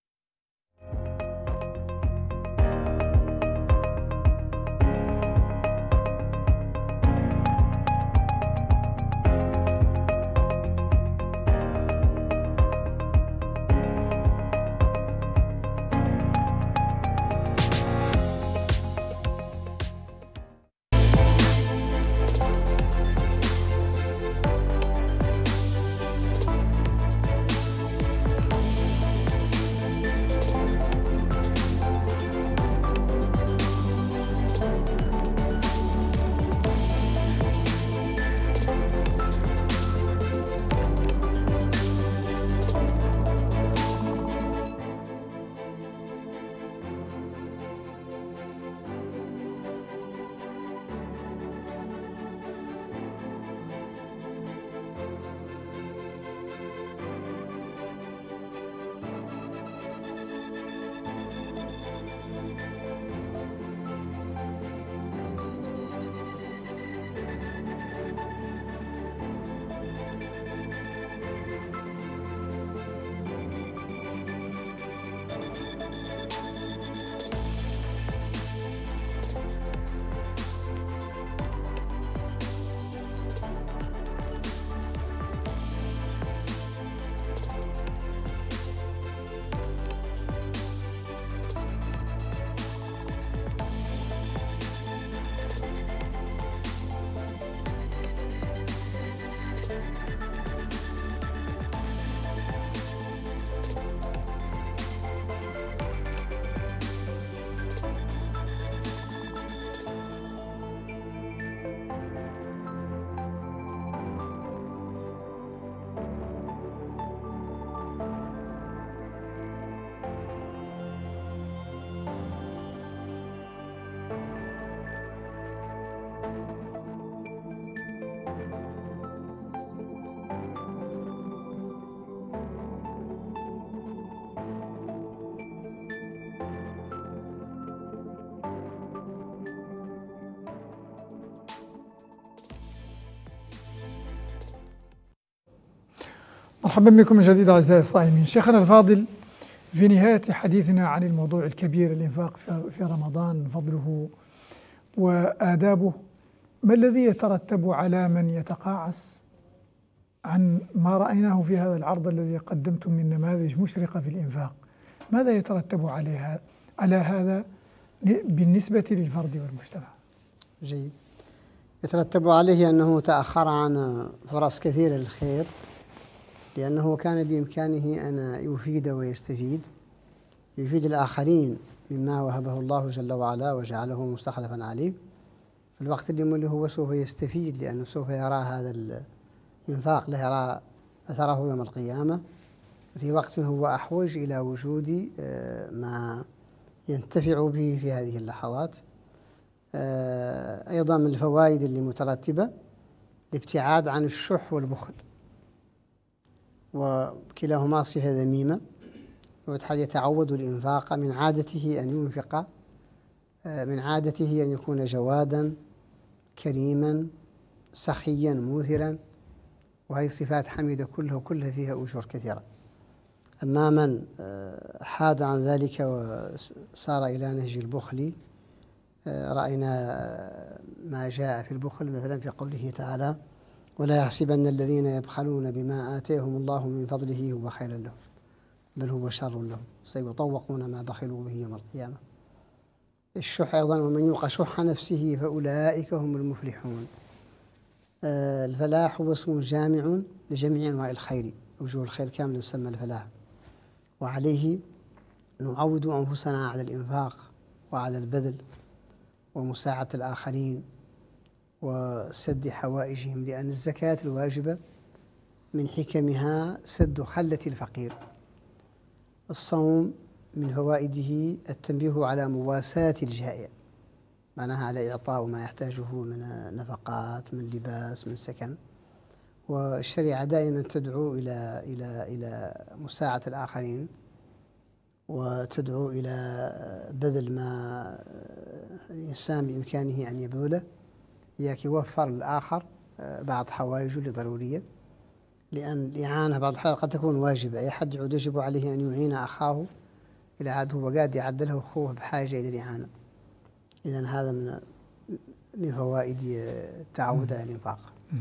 مرحبا بكم من جديد أعزائي الصائمين. شيخنا الفاضل، في نهاية حديثنا عن الموضوع الكبير الإنفاق في رمضان، فضله وآدابه، ما الذي يترتب على من يتقاعس عن ما رأيناه في هذا العرض الذي قدمتم من نماذج مشرقة في الإنفاق؟ ماذا يترتب عليها على هذا بالنسبة للفرد والمجتمع؟ جيد. يترتب عليه أنه تأخر عن فرص كثيرة للخير، لأنه كان بإمكانه أن يفيد ويستفيد، يفيد الآخرين مما وهبه الله جل وعلا وجعله مستخلفا عليه في الوقت اللي هو سوف يستفيد، لأنه سوف يرى هذا الإنفاق له يرى أثره يوم القيامة، في وقت هو أحوج إلى وجود ما ينتفع به في هذه اللحظات. أيضا من الفوائد اللي مترتبة الابتعاد عن الشح والبخل، وكلاهما صفة ذميمة، يتعود الإنفاق، من عادته أن ينفق، من عادته أن يكون جوادا كريما سخيا موثرا، وهذه الصفات حميدة كلها وكلها فيها أجور كثيرة. أما من حاد عن ذلك وصار إلى نهج البخل، رأينا ما جاء في البخل مثلا في قوله تعالى: ولا يحسبن الذين يبخلون بما آتيهم الله من فضله هو خيرا لهم بل هو شر لهم سيطوقون ما بخلوا به يوم القيامة. الشح أيضا: ومن يوق شح نفسه فأولئك هم المفلحون. الفلاح هو اسم جامع لجميع أنواع الخير، وجوه الخير كاملة يسمى الفلاح، وعليه نعود أنفسنا على الإنفاق وعلى البذل ومساعدة الآخرين وسد حوائجهم، لأن الزكاة الواجبة من حكمها سد خلة الفقير. الصوم من فوائده التنبيه على مواساة الجائع، معناها على إعطاء ما يحتاجه من نفقات، من لباس، من سكن. والشريعة دائما تدعو إلى إلى إلى مساعدة الآخرين، وتدعو إلى بذل ما الإنسان بإمكانه أن يبذله، ياك يوفر للآخر بعض حوائجه الضرورية، لأن الإعانة بعض الحالات قد تكون واجبة. أي حد يعود يجب عليه أن يعين أخاه إذا عاد هو قاعد يعد له أخوه بحاجة إلى الإعانة. إذن هذا من من فوائد التعود على الإنفاق.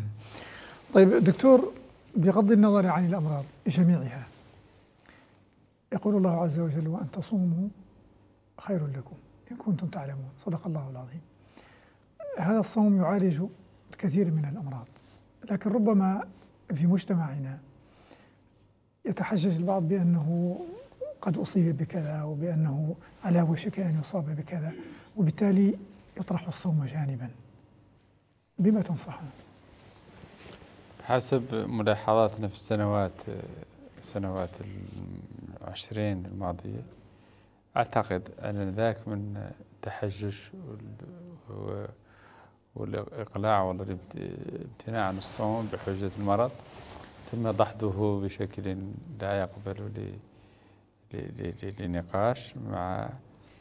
طيب دكتور، بغض النظر عن الأمراض جميعها، يقول الله عز وجل: وأن تصوموا خير لكم إن كنتم تعلمون. صدق الله العظيم. هذا الصوم يعالج الكثير من الأمراض، لكن ربما في مجتمعنا يتحجج البعض بأنه قد أصيب بكذا، وبأنه على وشك أن يصاب بكذا، وبالتالي يطرح الصوم جانبا. بما تنصحون؟ حسب ملاحظاتنا في السنوات السنوات العشرين الماضية، أعتقد أن ذاك من التحجج والإقلاع والامتناع عن الصوم بحجة المرض تم دحضه بشكل لا يقبل لنقاش مع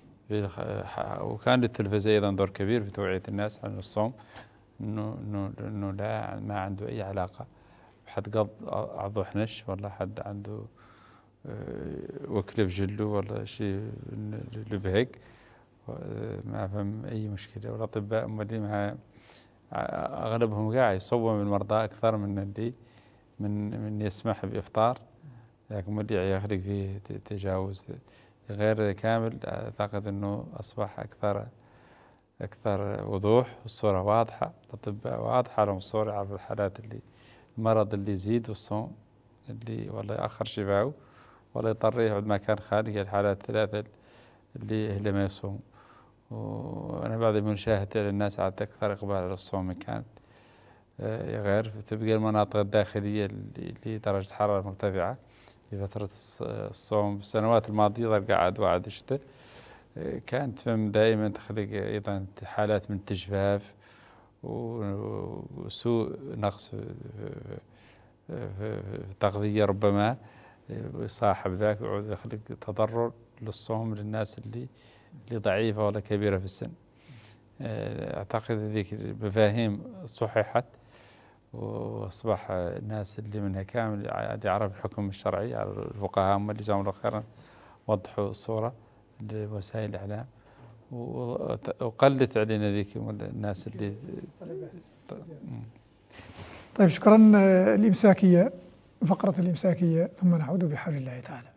وكان للتلفزيون أيضا دور كبير في توعية الناس عن الصوم، إنه إنه إنه لا ما عنده أي علاقة بحد قض عضو حنش، ولا حد عنده وكلة في جله ولا شيء اللي بهيك، ما فهم أي مشكلة. والأطباء اللي مع أغلبهم قاعد يصوم المرضى أكثر من اللي من من يسمح بإفطار، لكن اللي يخلق فيه تجاوز غير كامل. أعتقد أنه أصبح أكثر أكثر وضوح، والصورة واضحة، الأطباء واضحة لهم الصورة، يعرفوا الحالات اللي المرض اللي يزيد والصوم اللي والله يأخر شفاعه ولا يضطر يقعد ما كان خالي، هي الحالات الثلاثة اللي اللي ما يصوم. وأنا بعد من شاهدت الناس عاد أكثر إقبال على الصوم كانت غير تبقى المناطق الداخلية اللي درجة حرارة مرتفعة في فترة الصوم. في السنوات الماضية قاعد وعد الشتاء كانت فم دائما تخلق أيضا حالات من التجفاف وسوء نقص في التغذية، ربما يصاحب ذاك ويعود يخلق تضرر للصوم للناس اللي اللي ضعيفة ولا كبيرة في السن. أعتقد ذيك المفاهيم صححت، وأصبح الناس اللي منها كامل عاد يعرف الحكم الشرعي. على الفقهاء هم اللي جزاهم الله خيرا وضحوا الصورة لوسائل الإعلام، وقلت علينا ذيك الناس اللي. طيب شكرا. الإمساكية، فقرة الإمساكية، ثم نعود بحول الله تعالى.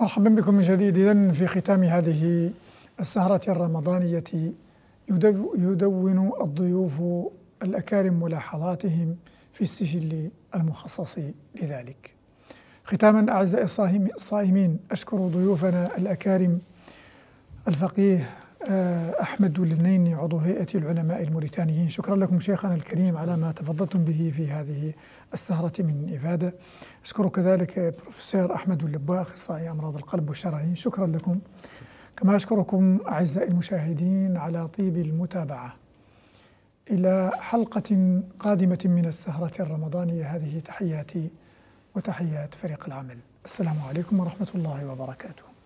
مرحبا بكم من جديد. إذن في ختام هذه السهرة الرمضانية يدون الضيوف الأكارم ملاحظاتهم في السجل المخصص لذلك. ختاما أعزائي الصائمين، أشكر ضيوفنا الأكارم الفقيه أحمد النيني عضو هيئة العلماء الموريتانيين. شكرا لكم شيخنا الكريم على ما تفضلتم به في هذه السهرة من إفادة. أشكر كذلك بروفيسور أحمد اللباء أخصائي أمراض القلب والشرايين. شكرا لكم. كما أشكركم أعزائي المشاهدين على طيب المتابعة. إلى حلقة قادمة من السهرة الرمضانية، هذه تحياتي وتحيات فريق العمل. السلام عليكم ورحمة الله وبركاته.